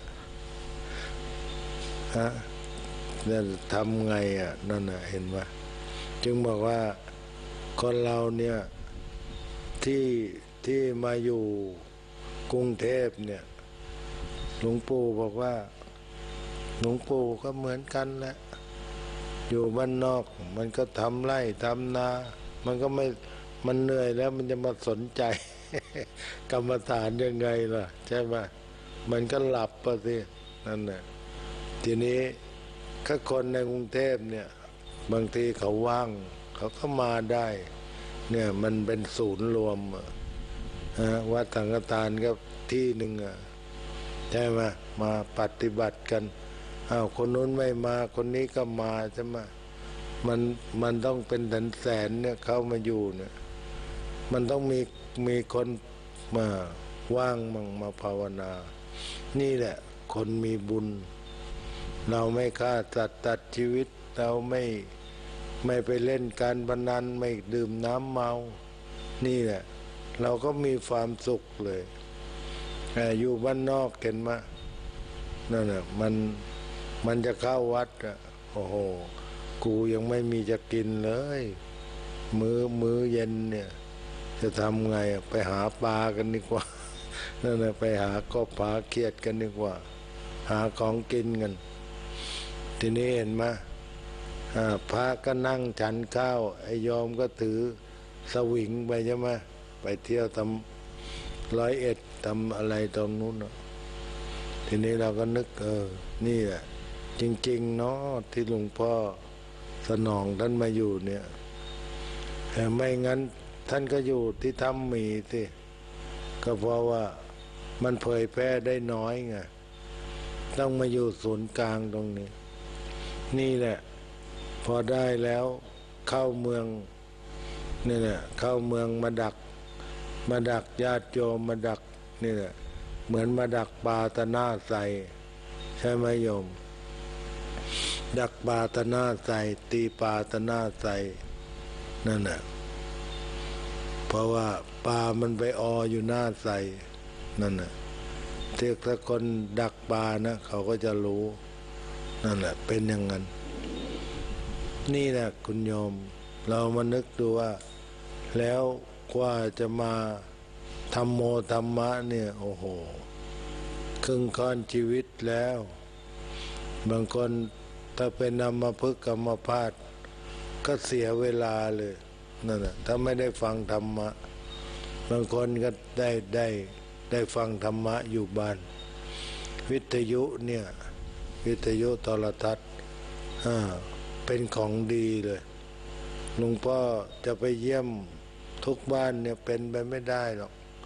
ฮะนั่นทำไงอ่ะนั่นน่ะเห็นไหมจึงบอกว่าคนเราเนี่ยที่ที่มาอยู่กรุงเทพเนี่ยหลวงปู่บอกว่าหลวงปู่ก็เหมือนกันแหละอยู่บ้านนอกมันก็ทำไร่ทำนามันก็ไม่มันเหนื่อยแล้วมันจะมาสนใจ กรรมฐานยังไงล่ะใช่ไหมมันก็หลับไปสินั่นแหละทีนี้ถ้าคนในกรุงเทพเนี่ยบางทีเขาว่างเขาก็มาได้เนี่ยมันเป็นศูนย์รวมวัดสังฆทานก็ที่หนึ่งอ่ะใช่ไหมมาปฏิบัติกันอ้าวคนนู้นไม่มาคนนี้ก็มาใช่ไหมมันมันต้องเป็นแสนแสนเนี่ยเข้ามาอยู่เนี่ยมันต้องมีมีคนมาว่างมั่งมาภาวนานี่แหละคนมีบุญเราไม่ฆ่าสัตว์ตัดชีวิตเราไม่ไม่ไปเล่นการพนันไม่ดื่มน้ำเมานี่แหละเราก็มีความสุขเลยอยู่บ้านนอกเห็นไหมนั่นน่ะมันมันจะเข้าวัดอ่ะโอ้โหกูยังไม่มีจะกินเลยมื้อมื้อเย็นเนี่ยจะทำไงไปหาปลากันดีกว่านั่นน่ะไปหากบหาเขียดกันดีกว่าหาของกินกันทีนี้เห็นไหมพระก็นั่งฉันข้าวไอ้ยอมก็ถือสวิงไปใช่ไหมไปเที่ยวทำร้อยเอ็ดทำอะไรตรงนู้นทีนี้เราก็นึกเออนี่แหละจริงๆเนาะที่หลวงพ่อสนองท่านมาอยู่เนี่ยแต่ไม่งั้นท่านก็อยู่ที่ถ้ำมีสิก็เพราะว่ามันเผยแพร่ได้น้อยไงต้องมาอยู่ศูนย์กลางตรงนี้นี่แหละพอได้แล้วเข้าเมืองนี่แหละเข้าเมืองมาดักมาดักญาติโยมมาดักนี่แหละเหมือนมาดักปลาตะหน้าใสใช่ไหมโยมดักปลาตะหน้าใสตีปลาตะหน้าใสนั่นแหละเพราะว่าปลามันไปอออยู่หน้าใสนั่นแหละถ้าคนดักปลานะเขาก็จะรู้นั่นแหละเป็นอย่างนั้นนี่แหละคุณโยมเรามานึกดูว่าแล้วกว่าจะมาธรรมโมธรรมะเนี่ยโอ้โหครึ่งค่อนชีวิตแล้วบางคนถ้าเป็นอัมพฤกษ์อัมพาตก็เสียเวลาเลยนั่นแหละถ้าไม่ได้ฟังธรรมะบางคนก็ได้ได้ได้ฟังธรรมะอยู่บ้านวิทยุเนี่ยวิทยุโทรทัศน์เป็นของดีเลยหลวงพ่อจะไปเยี่ยมทุกบ้านเนี่ยเป็นไปไม่ได้หรอก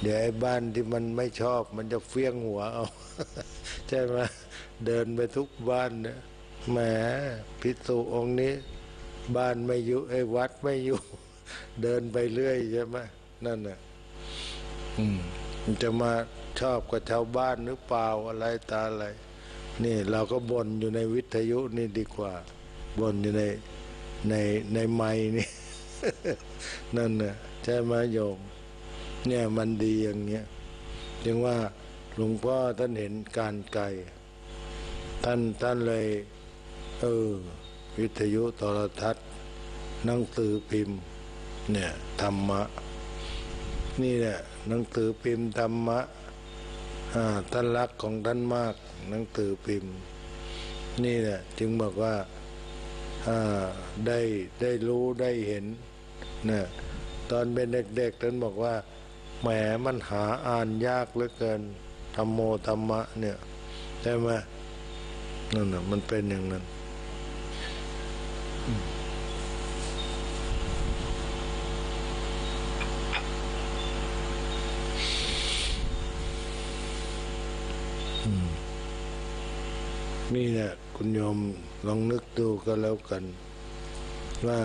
เดี๋ยวไอ้บ้านที่มันไม่ชอบมันจะเฟี้ยงหัวเอา ใช่ไหมเดินไปทุกบ้านเนี่ยแหมภิกษุองค์นี้บ้านไม่อยู่ไอ้วัดไม่อยู่ เดินไปเรื่อยใช่ไหมนั่นน่ะอืมมันจะมาชอบกับชาวบ้านหรือเปล่าอะไรตาอะไรนี่เราก็บ่นอยู่ในวิทยุนี่ดีกว่าบ่นอยู่ในในในไมค์นี่ นั่นน่ะใช่ไหมโยมเนี่ยมันดีอย่างเงี้ยจึงว่าหลวงพ่อท่านเห็นการไกลท่านท่านเลยเออวิทยุโทรทัศน์หนังสือพิมพ์เนี่ยธรรมะนี่แหละหนังสือพิมพ์ธรรมะอ่าท่านรักของท่านมากหนังสือพิมพ์นี่แหละจึงบอกว่าอ่าได้ได้รู้ได้เห็นเนี่ยตอนเป็นเด็กๆท่านบอกว่าแหมมันหาอ่านยากเหลือเกินธรรมโมธรรมะเนี่ยใช่ไหมนั่นน่ะมันเป็นอย่างนั้นนี่แหละคุณโยมลองนึกดูก็แล้วกันว่า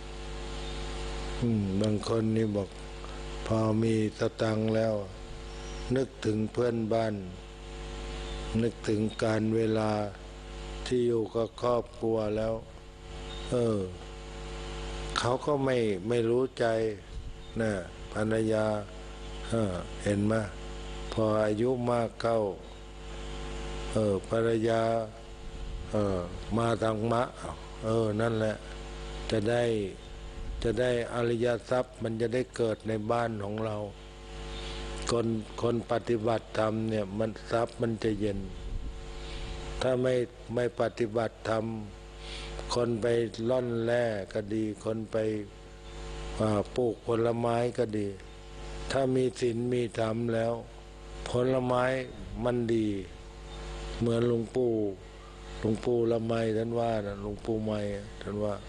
บางคนนี่บอกพอมีสตังค์แล้วนึกถึงเพื่อนบ้านนึกถึงการเวลาที่อยู่กับครอบครัวแล้วเออเขาก็ไม่ไม่รู้ใจนะภรรยาเออเห็นไหมพออายุมากเข้าเออภรรยาเออมาทางมะเออนั่นแหละจะได้จะได้อริยทรัพย์มันจะได้เกิดในบ้านของเราคนคนปฏิบัติธรรมเนี่ยมันทรัพย์มันจะเย็นถ้าไม่ไม่ปฏิบัติธรรมคนไปล่อนแร่ก็ดีคนไปปลูกผลไม้ก็ดีถ้ามีศีลมีธรรมแล้วผลไม้มันดีเหมือนหลวงปู่หลวงปู่ละไมท่านว่านะหลวงปู่ไมท่านว่า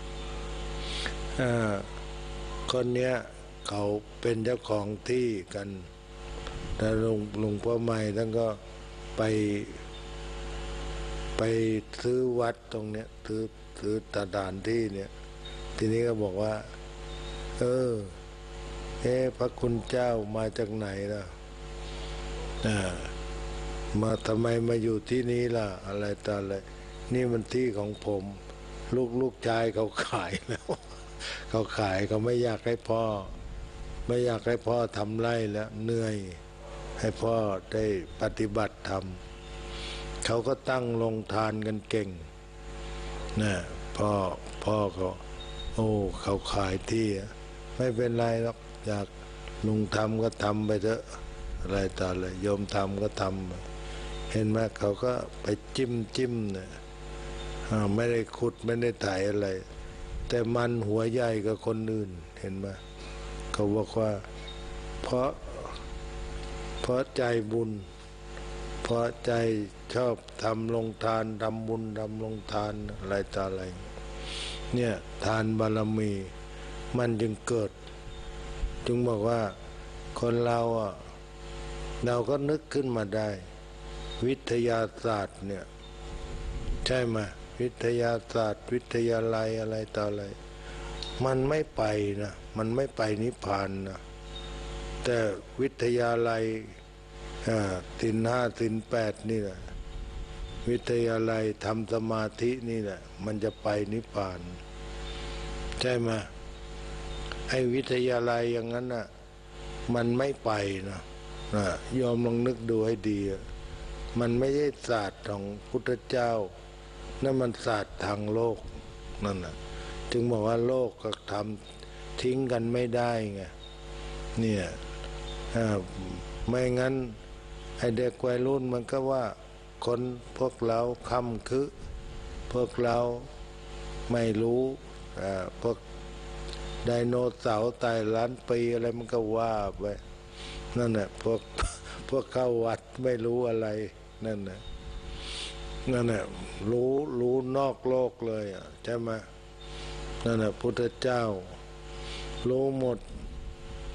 คนเนี้ยเขาเป็นเจ้าของที่กันแต่หลวงหลวงพ่อไมท่านก็ไปไปซื้อวัดตรงเนี้ยซื้อซื้อสถานที่เนี่ยทีนี้ก็บอกว่าเออเอ๊ะพระคุณเจ้ามาจากไหนล่ะอ่ามาทำไมมาอยู่ที่นี้ล่ะอะไรต่ออะไรนี่มันที่ของผมลูกลูกชายเขาขายแล้วเขาขายเขาไม่อยากให้พ่อไม่อยากให้พ่อทำไร่แล้วเหนื่อยให้พ่อได้ปฏิบัติธรรมเขาก็ตั้งลงทานกันเก่งนะพ่อพ่อเขาโอ้เขาขายที่ไม่เป็นไรหรอกอยากลุงทำก็ทำไปเถอะอะไรต่ออะไรโยมทำก็ทำเห็นไหมเขาก็ไปจิ้มจิ้มเนี่ยไม่ได้ขุดไม่ได้ไถอะไรแต่มันหัวใหญ่กับคนอื่นเห็นไหมเขาบอกว่าเพราะเพราะใจบุญเพราะใจชอบทำลงทานทำบุญทำลงทานอะไรต่ออะไรเนี่ยทานบารมีมันจึงเกิดจึงบอกว่าคนเราอ่ะเราก็นึกขึ้นมาได้วิทยาศาสตร์เนี่ยใช่ไหมวิทยาศาสตร์วิทยาลัยอะไรต่ออะไรมันไม่ไปนะมันไม่ไปนิพพานนะแต่วิทยาลัยศีลห้าศีลแปดนี่แหละวิทยาลัยทำสมาธินี่แหละมันจะไปนิพพานใช่ไหมไอ้วิทยาลัยอย่างนั้นน่ะมันไม่ไปนะนะยอมลองนึกดูให้ดีมันไม่ใช่ศาสตร์ของพุทธเจ้านั่นมันศาสตร์ทางโลกนั่นน่ะจึงบอกว่าโลกก็ทำทิ้งกันไม่ได้ไงเนี่ยไม่งั้นไอเด็กวัยรุ่นมันก็ว่าคนพวกเราค้ำคือพวกเราไม่รู้พวกไดโนเสาร์ตายล้านปีอะไรมันก็ว่าไปนั่นแหละพวกพวกเข้าวัดไม่รู้อะไรนั่นแหละนั่นแหละรู้รู้นอกโลกเลยอ่ะใช่ไหมนั่นแหละพุทธเจ้ารู้หมด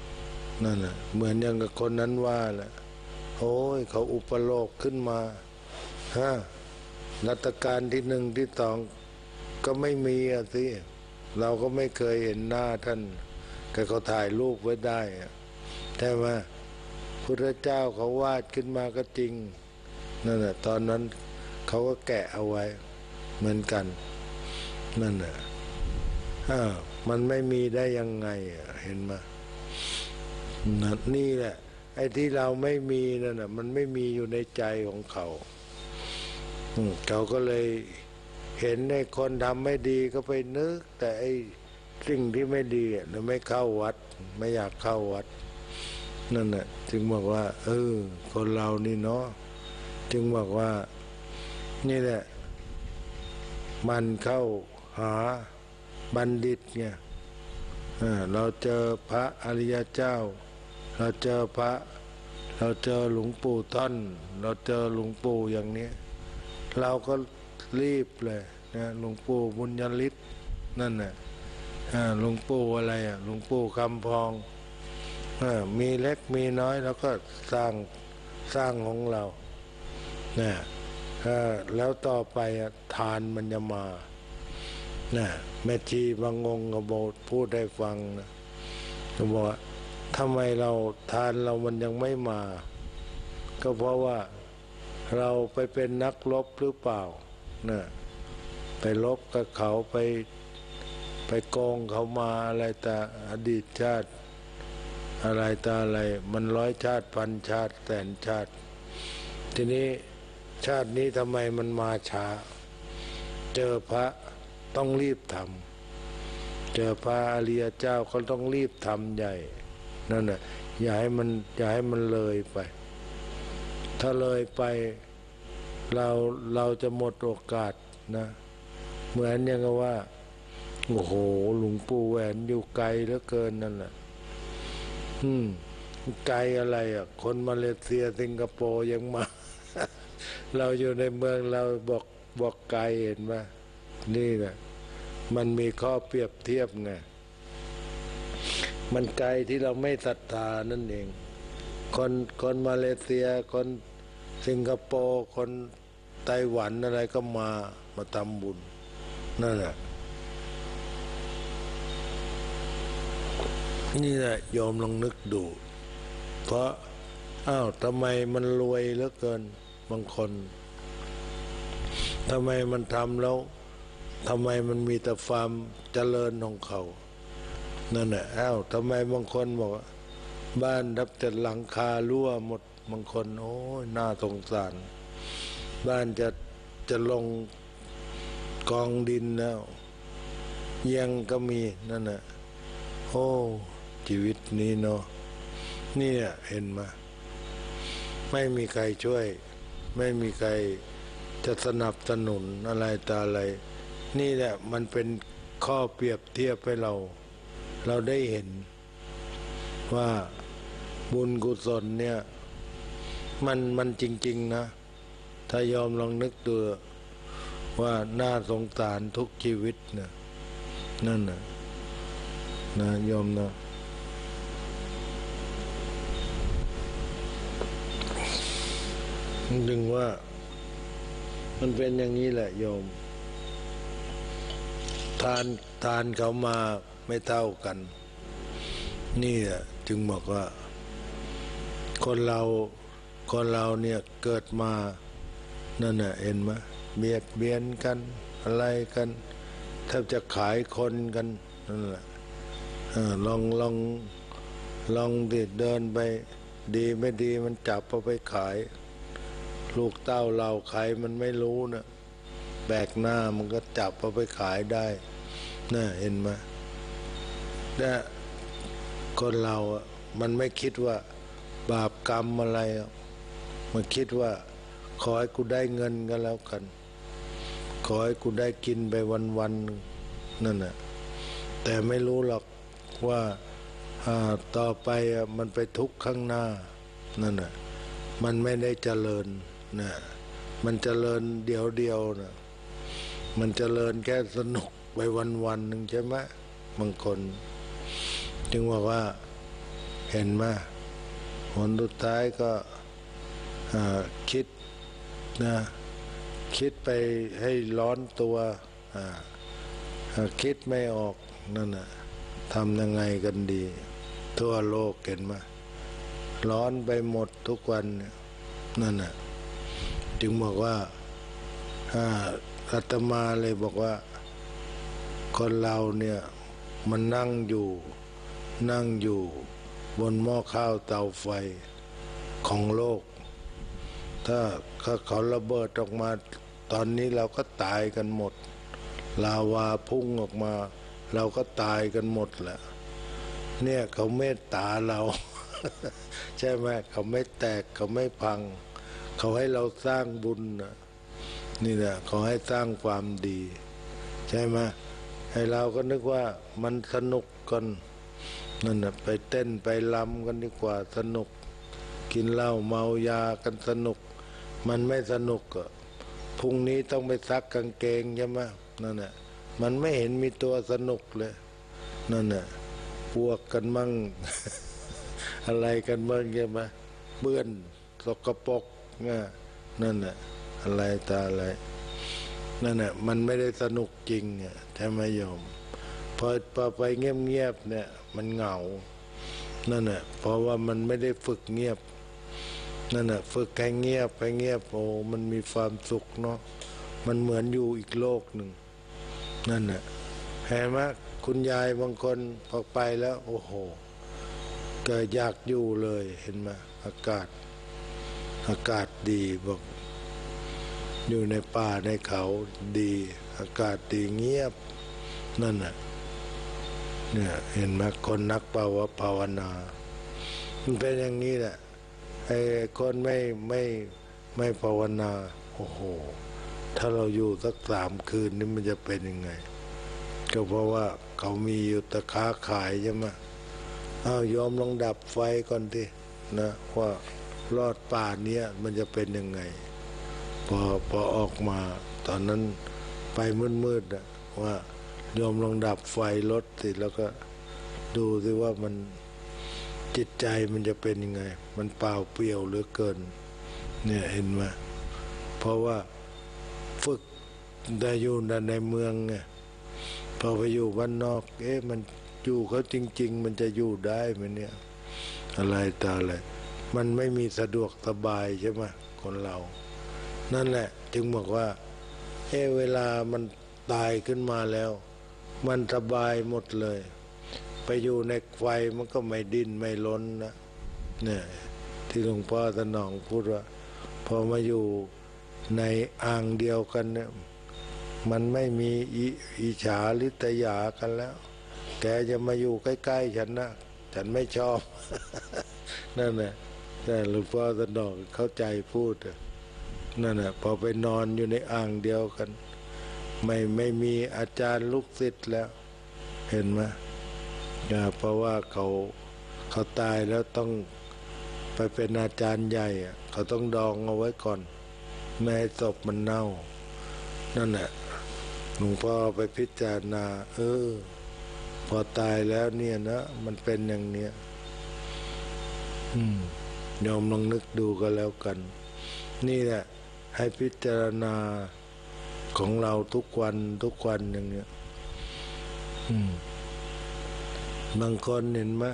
นั่นน่ะเหมือนอย่างกับคนนั้นว่าแหละโอ้ยเขาอุปโลกขึ้นมาฮะรัชกาลที่หนึ่งที่สองก็ไม่มีอะสิเราก็ไม่เคยเห็นหน้าท่านแต่เขาถ่ายรูปไว้ได้แต่ว่าพุทธเจ้าเขาวาดขึ้นมาก็จริงนั่นแหละตอนนั้นเขาก็แกะเอาไว้เหมือนกันนั่นแหละอ้าวมันไม่มีได้ยังไงเห็นไหมนี่แหละไอ้ที่เราไม่มีนั่นน่ะมันไม่มีอยู่ในใจของเขาเขาก็เลยเห็นในคนทำไม่ดีก็ไปนึกแต่ไอ้สิ่งที่ไม่ดีน่ะไม่เข้าวัดไม่อยากเข้าวัดนั่นน่ะจึงบอกว่าเออคนเรานี่เนาะจึงบอกว่านี่แหละมันเข้าหาบัณฑิตไงเราเจอพระอริยเจ้าเราเจอพระเราเจอหลวงปู่ท่านเราเจอหลวงปู่อย่างนี้เราก็รีบเลยนะหลวงปู่บุญญฤทธิ์นั่นน่ะหลวงปู่อะไรอ่ะหลวงปู่คำพองมีเล็กมีน้อยเราก็สร้างสร้างของเราเนี่ยแล้วต่อไปทานมันจะมาน่ะแม่ชีบางองค์ก็บอกพูดให้ฟังนะก็บอกว่าทำไมเราทานเรามันยังไม่มาก็เพราะว่าเราไปเป็นนักรบหรือเปล่าน่ะไปรบกับเขาไปไปโกงเขามาอะไรแต่อดีตชาติอะไรตาอะไรมันร้อยชาติพันชาติแสนชาติทีนี้ชาตินี้ทำไมมันมาช้าเจอพระต้องรีบทำเจอพระอริยเจ้าเขาต้องรีบทำใหญ่นั่นน่ะอย่าให้มันอย่าให้มันเลยไปถ้าเลยไปเราเราจะหมดโอกาสนะเหมือนอย่างกับว่าโอ้โหหลวงปู่แหวนอยู่ไกลเหลือเกินนั่นแหละอืมไกลอะไรอ่ะคนมาเลเซียสิงคโปร์ยังมา เราอยู่ในเมืองเราบอกบอกไกลเห็นไหมนี่แหละมันมีข้อเปรียบเทียบไงมันไกลที่เราไม่ศรัทธานั่นเองคนคนมาเลเซียคนสิงคโปร์คนไต้หวันอะไรก็มามาทำบุญนั่นแหละนี่แหละยอมลองนึกดูเพราะอ้าวทำไมมันรวยเหลือเกินบางคนทำไมมันทำแล้วทำไมมันมีแต่ความเจริญของเขานั่นแหละอ้าวทำไมบางคนบอกบ้านดับแต่หลังคารั่วหมดบางคนโอ้ยน่าสงสารบ้านจะจะลงกองดินแล้วยังก็มีนั่นแหละโอ้ชีวิตนี้เนาะนี่เห็นไหมไม่มีใครช่วยไม่มีใครจะสนับสนุนอะไรต่ออะไรนี่แหละมันเป็นข้อเปรียบเทียบให้เราเราได้เห็นว่าบุญกุศลเนี่ยมันมันจริงๆนะถ้ายอมลองนึกดูว่าน่าสงสารทุกชีวิตนะนั่นนะนะยอมนะจึงว่ามันเป็นอย่างนี้แหละโยมทานทานเขามาไม่เท่ากันนี่แหละจึงบอกว่าคนเราคนเราเนี่ยเกิดมานั่นน่ะเห็นไหมเบียดเบียนกันอะไรกันแทบจะขายคนกันนั่นแหละลองลองลองดิเดินไปดีไม่ดีมันจับเอาไปขายลูกเต้าเราใครมันไม่รู้นะแบกหน้ามันก็จับเอาไปขายได้น่ะเห็นไหมแต่คนเราอ่ะมันไม่คิดว่าบาปกรรมอะไรมันคิดว่าขอให้กูได้เงินก็แล้วกันขอให้กูได้กินไปวันๆนั่นน่ะแต่ไม่รู้หรอกว่าต่อไปมันไปทุกข์ข้างหน้านั่นน่ะมันไม่ได้เจริญนะมันเจริญเดียวเดียวนะมันเจริญแค่สนุกไปวันๆหนึ่งใช่ไหมบางคนจึงบอกว่าเห็นไหมผลสุดท้ายก็คิดนะคิดไปให้ร้อนตัวคิดไม่ออกนั่นน่ะทำยังไงกันดีทั่วโลกเห็นไหมร้อนไปหมดทุกวันนั่นน่ะจึงบอกว่าอาตมาเลยบอกว่าคนเราเนี่ยมันนั่งอยู่นั่งอยู่บนหม้อข้าวเตาไฟของโลกถ้าเขาระเบิดออกมาตอนนี้เราก็ตายกันหมดลาวาพุ่งออกมาเราก็ตายกันหมดแหละเนี่ยเขาเมตตาเรา ใช่ไหมเขาไม่แตกเขาไม่พังเขาให้เราสร้างบุญนะนี่แหละเขาให้สร้างความดีใช่ไหมให้เราก็นึกว่ามันสนุกกันนั่นน่ะไปเต้นไปรำกันดีกว่าสนุกกินเหล้าเมายากันสนุกมันไม่สนุกอ่ะพรุ่งนี้ต้องไปซักกางเกงใช่ไหมนั่นน่ะมันไม่เห็นมีตัวสนุกเลยนั่นน่ะพวกกันมั่ง อะไรกันบ้างใช่ไหมเปื้อนสกปรกนั่นน่ะอะไรตาอะไรนั่นน่ะมันไม่ได้สนุกจริงอ่ะใช่ไหมโยมพอพอไปเงียบๆเนี่ยมันเหงานั่นน่ะเพราะว่ามันไม่ได้ฝึกเงียบนั่นน่ะฝึกให้เงียบไปเงียบโอ้มันมีความสุขเนาะมันเหมือนอยู่อีกโลกหนึ่งนั่นน่ะเห็นไหมคุณยายบางคนพอไปแล้วโอ้โหเกิดอยากอยู่เลยเห็นไหมอากาศอากาศดีบอกอยู่ในป่าในเขาดีอากาศดีเงียบนั่นน่ะเนี่ยเห็นไหมคนนักภาวะภาวนามันเป็นอย่างนี้แหละไอ้คนไม่ไม่ไม่ภาวนาโอ้โหถ้าเราอยู่สักสามคืนนี่มันจะเป็นยังไงก็เพราะว่าเขามีอยู่ตะค้าขายใช่ไหมอ้าวยอมลองดับไฟก่อนดินะว่ารอดป่าเนี้ยมันจะเป็นยังไงพอพอออกมาตอนนั้นไฟมืดๆอะว่ายอมลองดับไฟรถสิแล้วก็ดูสิว่ามันจิตใจมันจะเป็นยังไงมันเปล่าเปลี่ยวเหลือเกินเนี่ยเห็นไหมเพราะว่าฝึกได้อยู่ในเมืองไงพอไปอยู่บ้านนอกเอ๊ะมันอยู่เขาจริงๆมันจะอยู่ได้ไหมเนี่ยอะไรต่ออะไรมันไม่มีสะดวกสบายใช่ไหมคนเรานั่นแหละจึงบอกว่าเอ๊ะเวลามันตายขึ้นมาแล้วมันสบายหมดเลยไปอยู่ในไฟมันก็ไม่ดิ้นไม่ล้นนะเนี่ยที่หลวงพ่อสนองพูดว่าพอมาอยู่ในอ่างเดียวกันเนี่ยมันไม่มีอิจฉาริษยากันแล้วแกจะมาอยู่ใกล้ๆฉันนะฉันไม่ชอบ นั่นแหละแต่หลวงพ่อสนองเข้าใจพูดนั่นแหละพอไปนอนอยู่ในอ่างเดียวกันไม่ไม่มีอาจารย์ลูกศิษย์แล้วเห็นไหมเพราะว่าเขาเขาตายแล้วต้องไปเป็นอาจารย์ใหญ่เขาต้องดองเอาไว้ก่อนไม่ให้ศพมันเน่านั่นแหละหลวงพ่อไปพิจารณาเออพอตายแล้วเนี่ยนะมันเป็นอย่างเนี้ยอืมยอมลองนึกดูก็แล้วกันนี่แหละให้พิจารณาของเราทุกวันทุกวันอย่างเนี้ยอืมบางคนเห็นไหม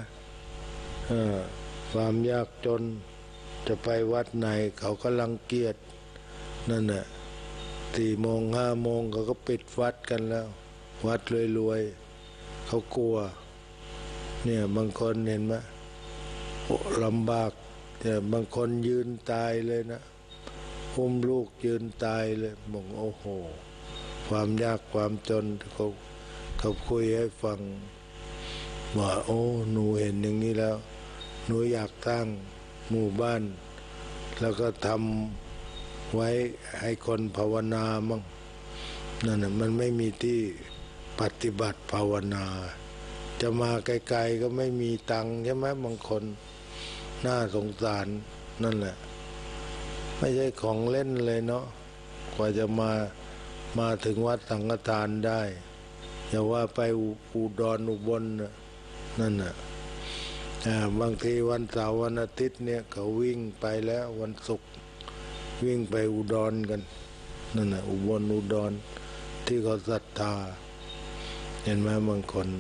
ความยากจนจะไปวัดไหนเขาก็รังเกียจนั่นแหละสี่โมงห้าโมงเขาก็ปิดวัดกันแล้ววัดรวยๆเขากลัวเนี่ยบางคนเห็นไหมลำบากแต่บางคนยืนตายเลยนะอุ้มลูกยืนตายเลยบอกโอ้โหความยากความจนเขาเขาคุยให้ฟังว่าโอ้หนูเห็นอย่างนี้แล้วหนูอยากสร้างหมู่บ้านแล้วก็ทำไว้ให้คนภาวนามั่งนั่นน่ะมันไม่มีที่ปฏิบัติภาวนาจะมาไกลๆก็ไม่มีตังค์ใช่ไหมบางคนน่าสงสารนั่นแหละไม่ใช่ของเล่นเลยเนาะกว่าจะมามาถึงวัดสังฆทานได้อย่าว่าไปอุดรอุบลนั่นน่ะบางทีวันเสาร์วันอาทิตย์เนี่ยเขาวิ่งไปแล้ววันศุกร์วิ่งไปอุดรกันนั่นน่ะอุบลอุดรที่เขาศรัทธาเห็นไหมบางคน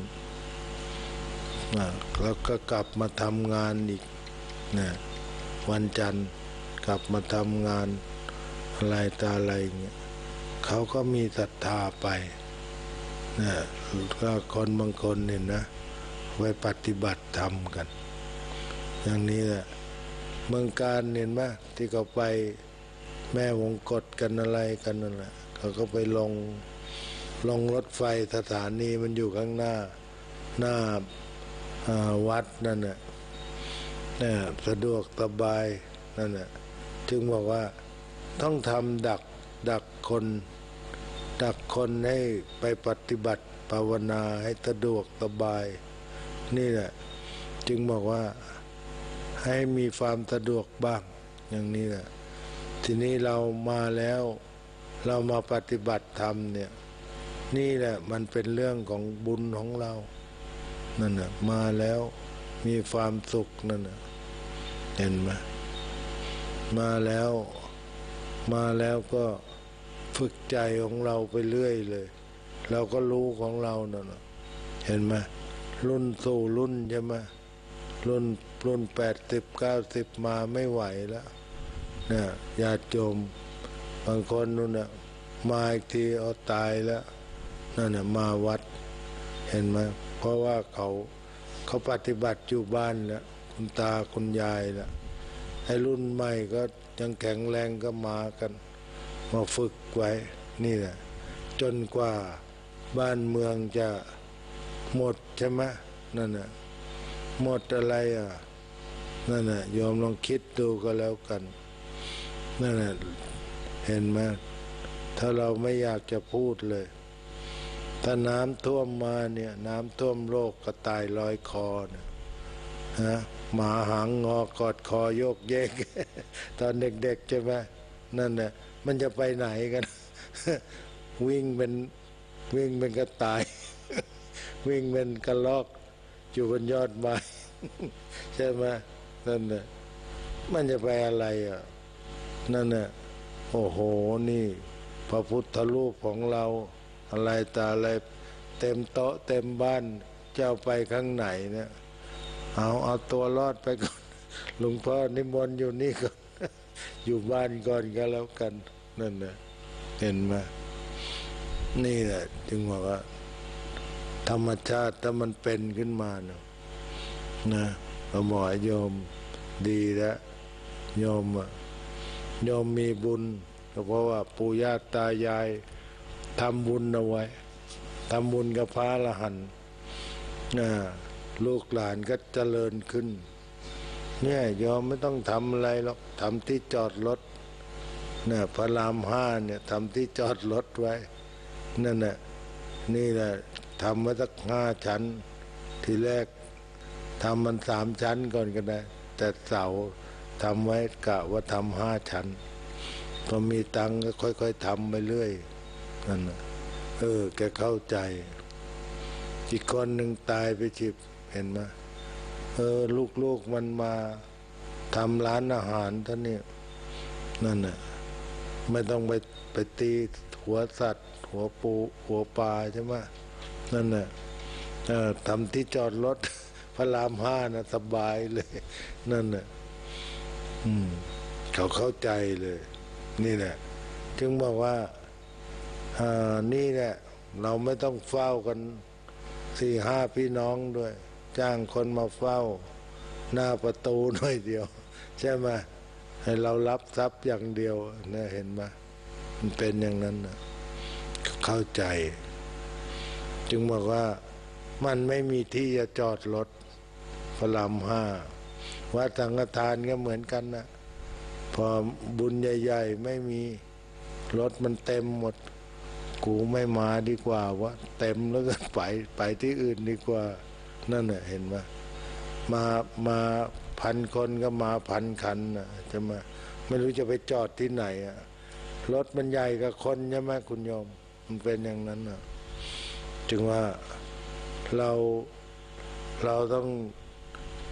แล้วก็กลับมาทำงานอีกนะวันจันทร์กลับมาทำงานอะไรตาอะไรเงี้ยเขาก็มีศรัทธาไปนะก็คนบางคนเนี่ยนะไปปฏิบัติธรรมกันอย่างนี้แหละเมืองการเห็นไหมที่เขาไปแม่วงกฏกันอะไรกันนั่นแหละเขาก็ไปลงลงรถไฟสถานีมันอยู่ข้างหน้าหน้าวัดนั่นน่ะเนี่ยสะดวกสบายนั่นน่ะจึงบอกว่าต้องทำดักดักคนดักคนให้ไปปฏิบัติภาวนาให้สะดวกสบายนี่แหละจึงบอกว่าให้มีความสะดวกบ้างอย่างนี้แหละทีนี้เรามาแล้วเรามาปฏิบัติธรรมเนี่ยนี่แหละมันเป็นเรื่องของบุญของเรานั่นน่ะมาแล้วมีความสุขนั่นน่ะเห็นไหมมาแล้วมาแล้วก็ฝึกใจของเราไปเรื่อยเลยเราก็รู้ของเรานั่นน่ะเห็นไหมรุ่นสู่รุ่นใช่ไหมรุ่นรุ่นแปดสิบเก้าสิบมาไม่ไหวแล้วเนี่ยญาติโยมบางคนนู่นน่ะมาอีกทีเอาตายแล้วนั่นน่ะมาวัดเห็นไหมเพราะว่าเขาเขาปฏิบัติอยู่บ้านแล้วคุณตาคุณยายแล้วให้รุ่นใหม่ก็ยังแข็งแรงก็มากันมาฝึกไว้นี่แหละจนกว่าบ้านเมืองจะหมดใช่ไหมนั่นน่ะหมดอะไรอ่ะนั่นน่ะยอมลองคิดดูก็แล้วกันนั่นน่ะเห็นไหมถ้าเราไม่อยากจะพูดเลยถ้าน้ำท่วมมาเนี่ยน้ำท่วมโลกก็ตายลอยคอเนี่ยฮะหมาหางงอกอดคอโยกเยก ตอนเด็กๆใช่ไหมนั่นน่ะมันจะไปไหนกัน วิ่งเป็นวิ่งเป็นกระต่าย วิ่งเป็นกระรอกอยู่บนยอดไม้ ใช่ไหมนั่นน่ะมันจะไปอะไรอ่ะนั่นน่ะโอ้โหนี่พระพุทธรูปของเราอะไรตาอะไรเต็มโต๊ะเต็มบ้านเจ้าไปข้างไหนเนี่ยเอาเอาตัวรอดไปก่อน หลวงพ่อนิมนต์อยู่นี่ก่อน อยู่บ้านก่อนก็แล้วกันนั่นน่ะเห็นไหมนี่แหละจึงบอกว่าธรรมชาติถ้ามันเป็นขึ้นมานะนะพระหมอโยมดีแล้วโยมอะโยมมีบุญก็เพราะว่าปู่ย่าตายายทำบุญเอาไว้ทำบุญกับพระอรหันต์นะลูกหลานก็เจริญขึ้นเนี่ยโยมไม่ต้องทำอะไรหรอกทำที่จอดรถเนี่ยพระรามห้าเนี่ยทำที่จอดรถไว้นั่นแหละนี่แหละทำมาสักห้าชั้นทีแรกทำมันสามชั้นก่อนก็ได้แต่เสาทำไว้กะว่าทำห้าชั้นพอมีตังก็ค่อยๆทำไปเรื่อยนั่นนะเออแกเข้าใจอีกคนหนึ่งตายไปฉิบเห็นไหมเออลูกๆมันมาทำร้านอาหารท่านนี่นั่นน่ะไม่ต้องไปไปตีหัวสัตว์หัวปูหัวปลาใช่ไหมนั่นน่ะเออทำที่จอดรถ พระรามห้านะสบายเลยนั่นน่ะอืมเขาเข้าใจเลยนี่แหละจึงบอกว่าอ่านี่แหละเราไม่ต้องเฝ้ากันสี่ห้าพี่น้องด้วยจ้างคนมาเฝ้าหน้าประตูหน่อยเดียวใช่ไหมให้เรารับทรัพย์อย่างเดียวนะเห็นไหมมันเป็นอย่างนั้นนะเข้าใจจึงบอกว่ามันไม่มีที่จะจอดรถพระรามห้าวัดสังฆทานก็เหมือนกันนะพอบุญใหญ่ๆไม่มีรถมันเต็มหมดกูไม่มาดีกว่าวะเต็มแล้วก็ไปไปที่อื่นดีกว่านั่นน่ะเห็นไหมมามาพันคนก็มาพันคันนะจะมาไม่รู้จะไปจอดที่ไหนอ่ะรถมันใหญ่กับคนใช่ไหมคุณโยมมันเป็นอย่างนั้นน่ะจึงว่าเราเราต้อง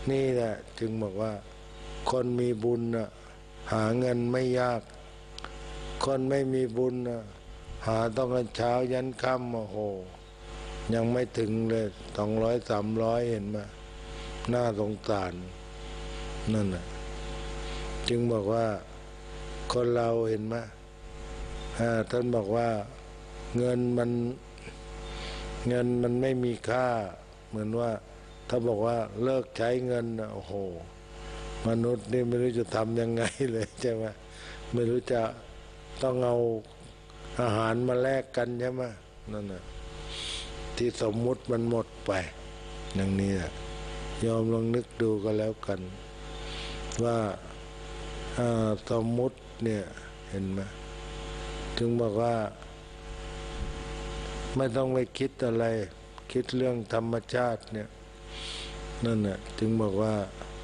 นี่แหละจึงบอกว่าคนมีบุญน่ะหาเงินไม่ยากคนไม่มีบุญน่ะหาต้องกันเช้ายันค่ำโอ้โหยังไม่ถึงเลยสองร้อยสามร้อยเห็นไหมน่าสงสารนั่นน่ะจึงบอกว่าคนเราเห็นไหมท่านบอกว่าเงินมันเงินมันไม่มีค่าเหมือนว่าถ้าบอกว่าเลิกใช้เงินโอ้โหมนุษย์นี่ไม่รู้จะทำยังไงเลยใช่ไหมไม่รู้จะต้องเอาอาหารมาแลกกันใช่ไหมนั่นน่ะที่สมมุติมันหมดไปอย่างนี้นะยอมลองนึกดูก็แล้วกันว่าสมมุติเนี่ยเห็นไหมถึงบอกว่าไม่ต้องไปคิดอะไรคิดเรื่องธรรมชาติเนี่ยนั่นน่ะถึงบอกว่า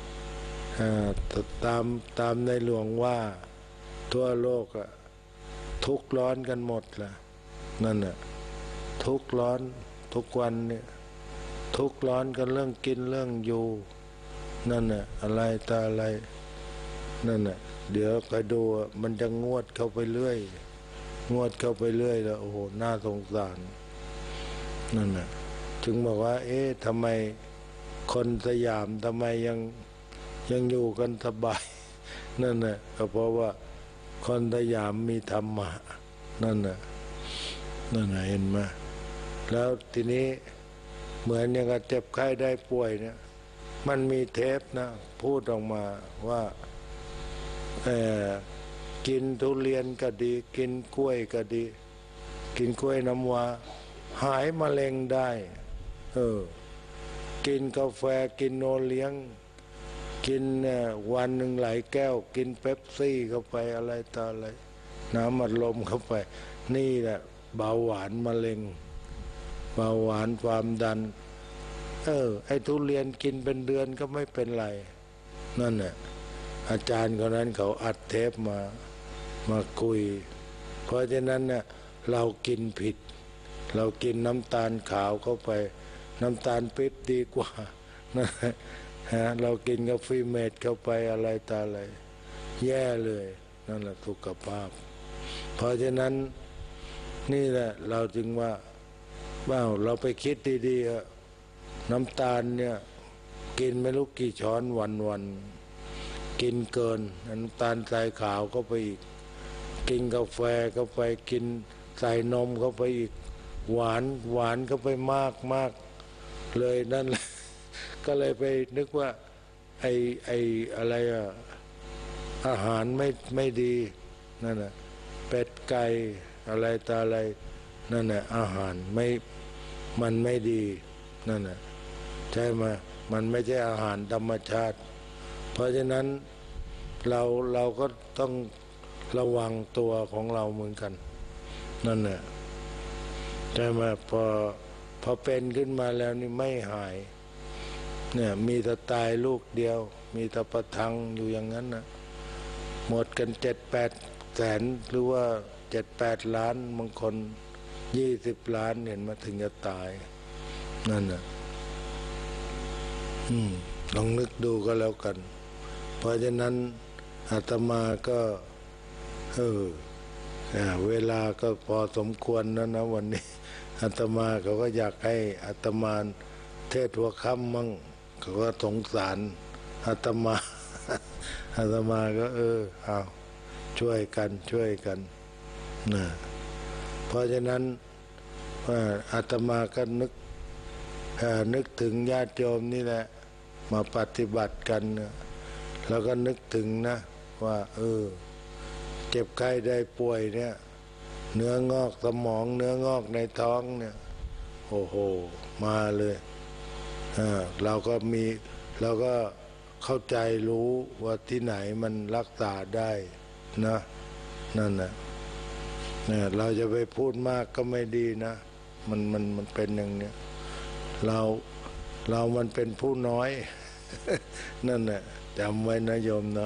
ตามตามในหลวงว่าทั่วโลกอะทุกข์ร้อนกันหมดละนั่นน่ะทุกข์ร้อนทุกวันเนี่ยทุกข์ร้อนกันเรื่องกินเรื่องอยู่นั่นน่ะอะไรตาอะไรนั่นน่ะเดี๋ยวคอยดูมันจะงวดเข้าไปเรื่อยงวดเข้าไปเรื่อยแล้วโอ้โหน่าสงสารนั่นน่ะจึงบอกว่าเอ๊ะทำไมคนสยามทำไมยังยังอยู่กันสบายนั่นน่ะก็เพราะว่าคนสยามมีธรรมะนั่นน่ะนั่นน่ะเห็นไหมแล้วทีนี้เหมือนอย่างกับเจ็บไข้ได้ป่วยเนี่ยมันมีเทปนะพูดออกมาว่าเออกินทุเรียนก็ดีกินกล้วยก็ดีกินกล้วยน้ำว้าหายมะเร็งได้เออกินกาแฟกินโอเลี้ยงกินวันหนึ่งหลายแก้วกินเป๊ปซี่เข้าไปอะไรต่ออะไรน้ำอัดลมเข้าไปนี่แหละเบาหวานมะเร็งเบาหวานความดันเออไอ้ทุเรียนกินเป็นเดือนก็ไม่เป็นไรนั่นแหละอาจารย์คนนั้นเขาอัดเทปมามาคุยเพราะฉะนั้นเนี่ยเรากินผิดเรากินน้ำตาลขาวเข้าไปน้ำตาลปี๊บดีกว่านะฮะเรากินกาแฟเมดเข้าไปอะไรตาอะไรแย่เลยนั่นแหละสุขภาพเพราะฉะนั้นนี่แหละเราจึงว่าว้าวเราไปคิดดีๆน้ำตาลเนี่ยกินไม่รู้กี่ช้อนวันๆกินเกินน้ำตาลทรายขาวเข้าไปอีกกินกาแฟเข้าไปกินใส่นมเข้าไปอีกหวานหวานเข้าไปมากมากเลยนั่นแหละก็เลยไปนึกว่าไอ้ไอ้อะไรอะอาหารไม่ไม่ดีนั่นน่ะเป็ดไก่อะไรตาอะไรนั่นน่ะอาหารไม่มันไม่ดีนั่นน่ะใช่ไหมมันไม่ใช่อาหารธรรมชาติเพราะฉะนั้นเราเราก็ต้องระวังตัวของเราเหมือนกันนั่นน่ะใช่ไหมพอพอเป็นขึ้นมาแล้วนี่ไม่หายเนี่ยมีแต่ตายลูกเดียวมีแต่ประทังอยู่อย่างนั้นนะหมดกันเจ็ดแปดแสนหรือว่าเจ็ดแปดล้านบางคนยี่สิบล้านเห็นมาถึงจะตายนั่นน่ะอืมลองนึกดูก็แล้วกันเพราะฉะนั้นอาตมาก็เออเวลาก็พอสมควรแล้วนะวันนี้อาตมาเขาก็อยากให้อาตมาเทศหัวค่ำมั่งเขาก็สงสารอาตมาอาตมาก็เออเอาช่วยกันช่วยกันนะเพราะฉะนั้นอาตมาก็นึกนึกถึงญาติโยมนี่แหละมาปฏิบัติกันแล้วก็นึกถึงนะว่าเออเจ็บไข้ได้ป่วยเนี่ยเนื้องอกสมองเนื้องอกในท้องเนี่ยโอ้โหมาเลยเราก็มีเราก็เข้าใจรู้ว่าที่ไหนมันรักษาได้นะนั่นนะเนี่ยเราจะไปพูดมากก็ไม่ดีนะมันมันมันเป็นอย่างเนี้ยเราเรามันเป็นผู้น้อย นั่นแหละจำไว้นะโยมนะ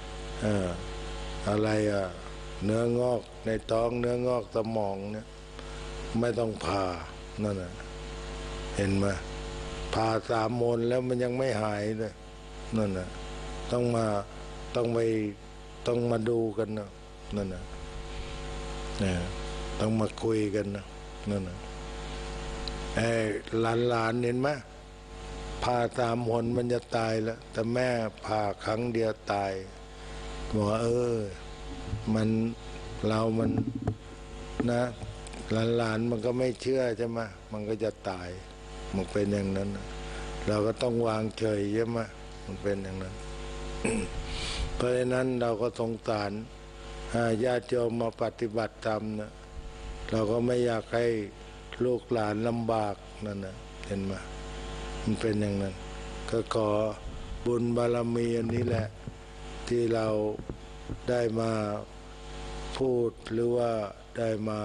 อะไรอ่ะเนื้องอกในท้องเนื้องอกสมองเนี่ยไม่ต้องผ่านั่นน่ะเห็นไหมผ่าสามมนแล้วมันยังไม่หายเลยนั่นนะต้องมาต้องไปต้องมาดูกันนะนั่นนะเนี่ยต้องมาคุยกันนะนั่นนะไอ้หลานหลานเห็นไหมผ่าสามหนมันจะตายแล้วแต่แม่ผ่าครั้งเดียวตายบอกเออมันเรามันนะหลานหลานมันก็ไม่เชื่อใช่ไหมมันก็จะตายมันเป็นอย่างนั้นเราก็ต้องวางเฉยใช่ไหมมันเป็นอย่างนั้น เพราะฉะนั้นเราก็สงสารญาติโยมมาปฏิบัติธรรมนะเราก็ไม่อยากให้ลูกหลานลำบากนั่นนะเห็นไหมมันเป็นอย่างนั้นก็ขอบุญบารมีอันนี้แหละที่เราได้มาพูดหรือว่าได้มา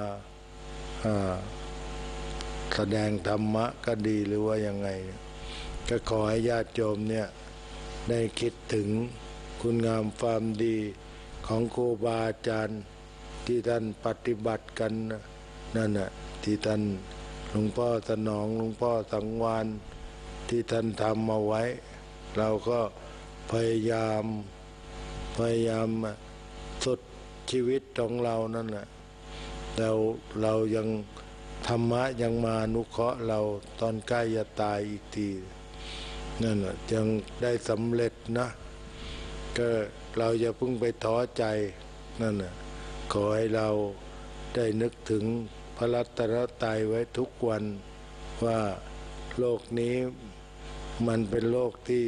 แสดงธรรมะก็ดีหรือว่ายังไงก็ขอให้ญาติโยมเนี่ยได้คิดถึงคุณงามความดีของครูบาอาจารย์ที่ท่านปฏิบัติกันนั่นน่ะที่ท่านหลวงพ่อสนองหลวงพ่อสังวานที่ท่านทำมาไว้เราก็พยายามพยายามสุดชีวิตของเรานั่นแหละเราเรายังธรรมะยังมาอนุเคราะห์เราตอนใกล้จะตายอีกทีนั่นแหละยังได้สำเร็จนะก็เราอย่าเพิ่งไปท้อใจนั่นน่ะขอให้เราได้นึกถึงพระรัตนตรัยไว้ทุกวันว่าโลกนี้มันเป็นโลกที่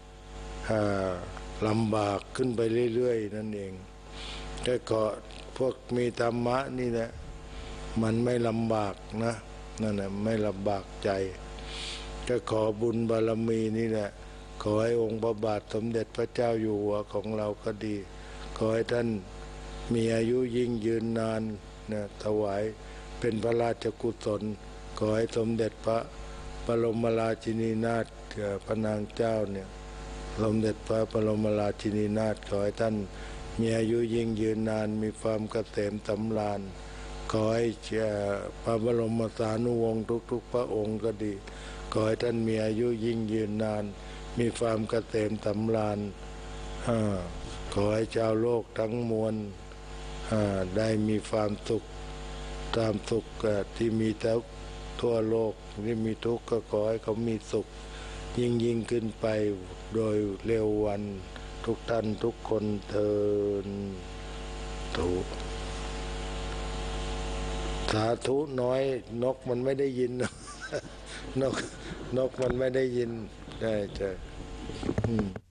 ลำบากขึ้นไปเรื่อยๆนั่นเองแต่ก็พวกมีธรรมะนี่แหละมันไม่ลำบากนะนั่นน่ะไม่ลำบากใจก็ขอบุญบารมีนี่แหละขอให้องค์พระบาทสมเด็จพระเจ้าอยู่หัวของเราก็ดีขอให้ท่านมีอายุยิ่งยืนนานนะถวายเป็นพระราชกุศลขอให้สมเด็จพระบรมราชินีนาถพระนางเจ้าเนี่ยสมเด็จพระบรมราชินีนาถขอให้ท่านมีอายุยิ่งยืนนานมีความเกษมสำราญขอให้พระบรมสานุวงศ์ทุกๆพระองค์ก็ดีขอให้ท่านมีอายุยิ่งยืนนานมีความเกษมสำราญขอให้ชาวโลกทั้งมวลได้มีความสุขตามสุขที่มีทั่วโลกที่มีทุกข์ก็ขอให้เขามีสุขยิ่งยิ่งขึ้นไปโดยเร็ววันทุกท่านทุกคนเทินถูกสาธุน้อยนกมันไม่ได้ยิน นกนกมันไม่ได้ยินได้ใช่อืม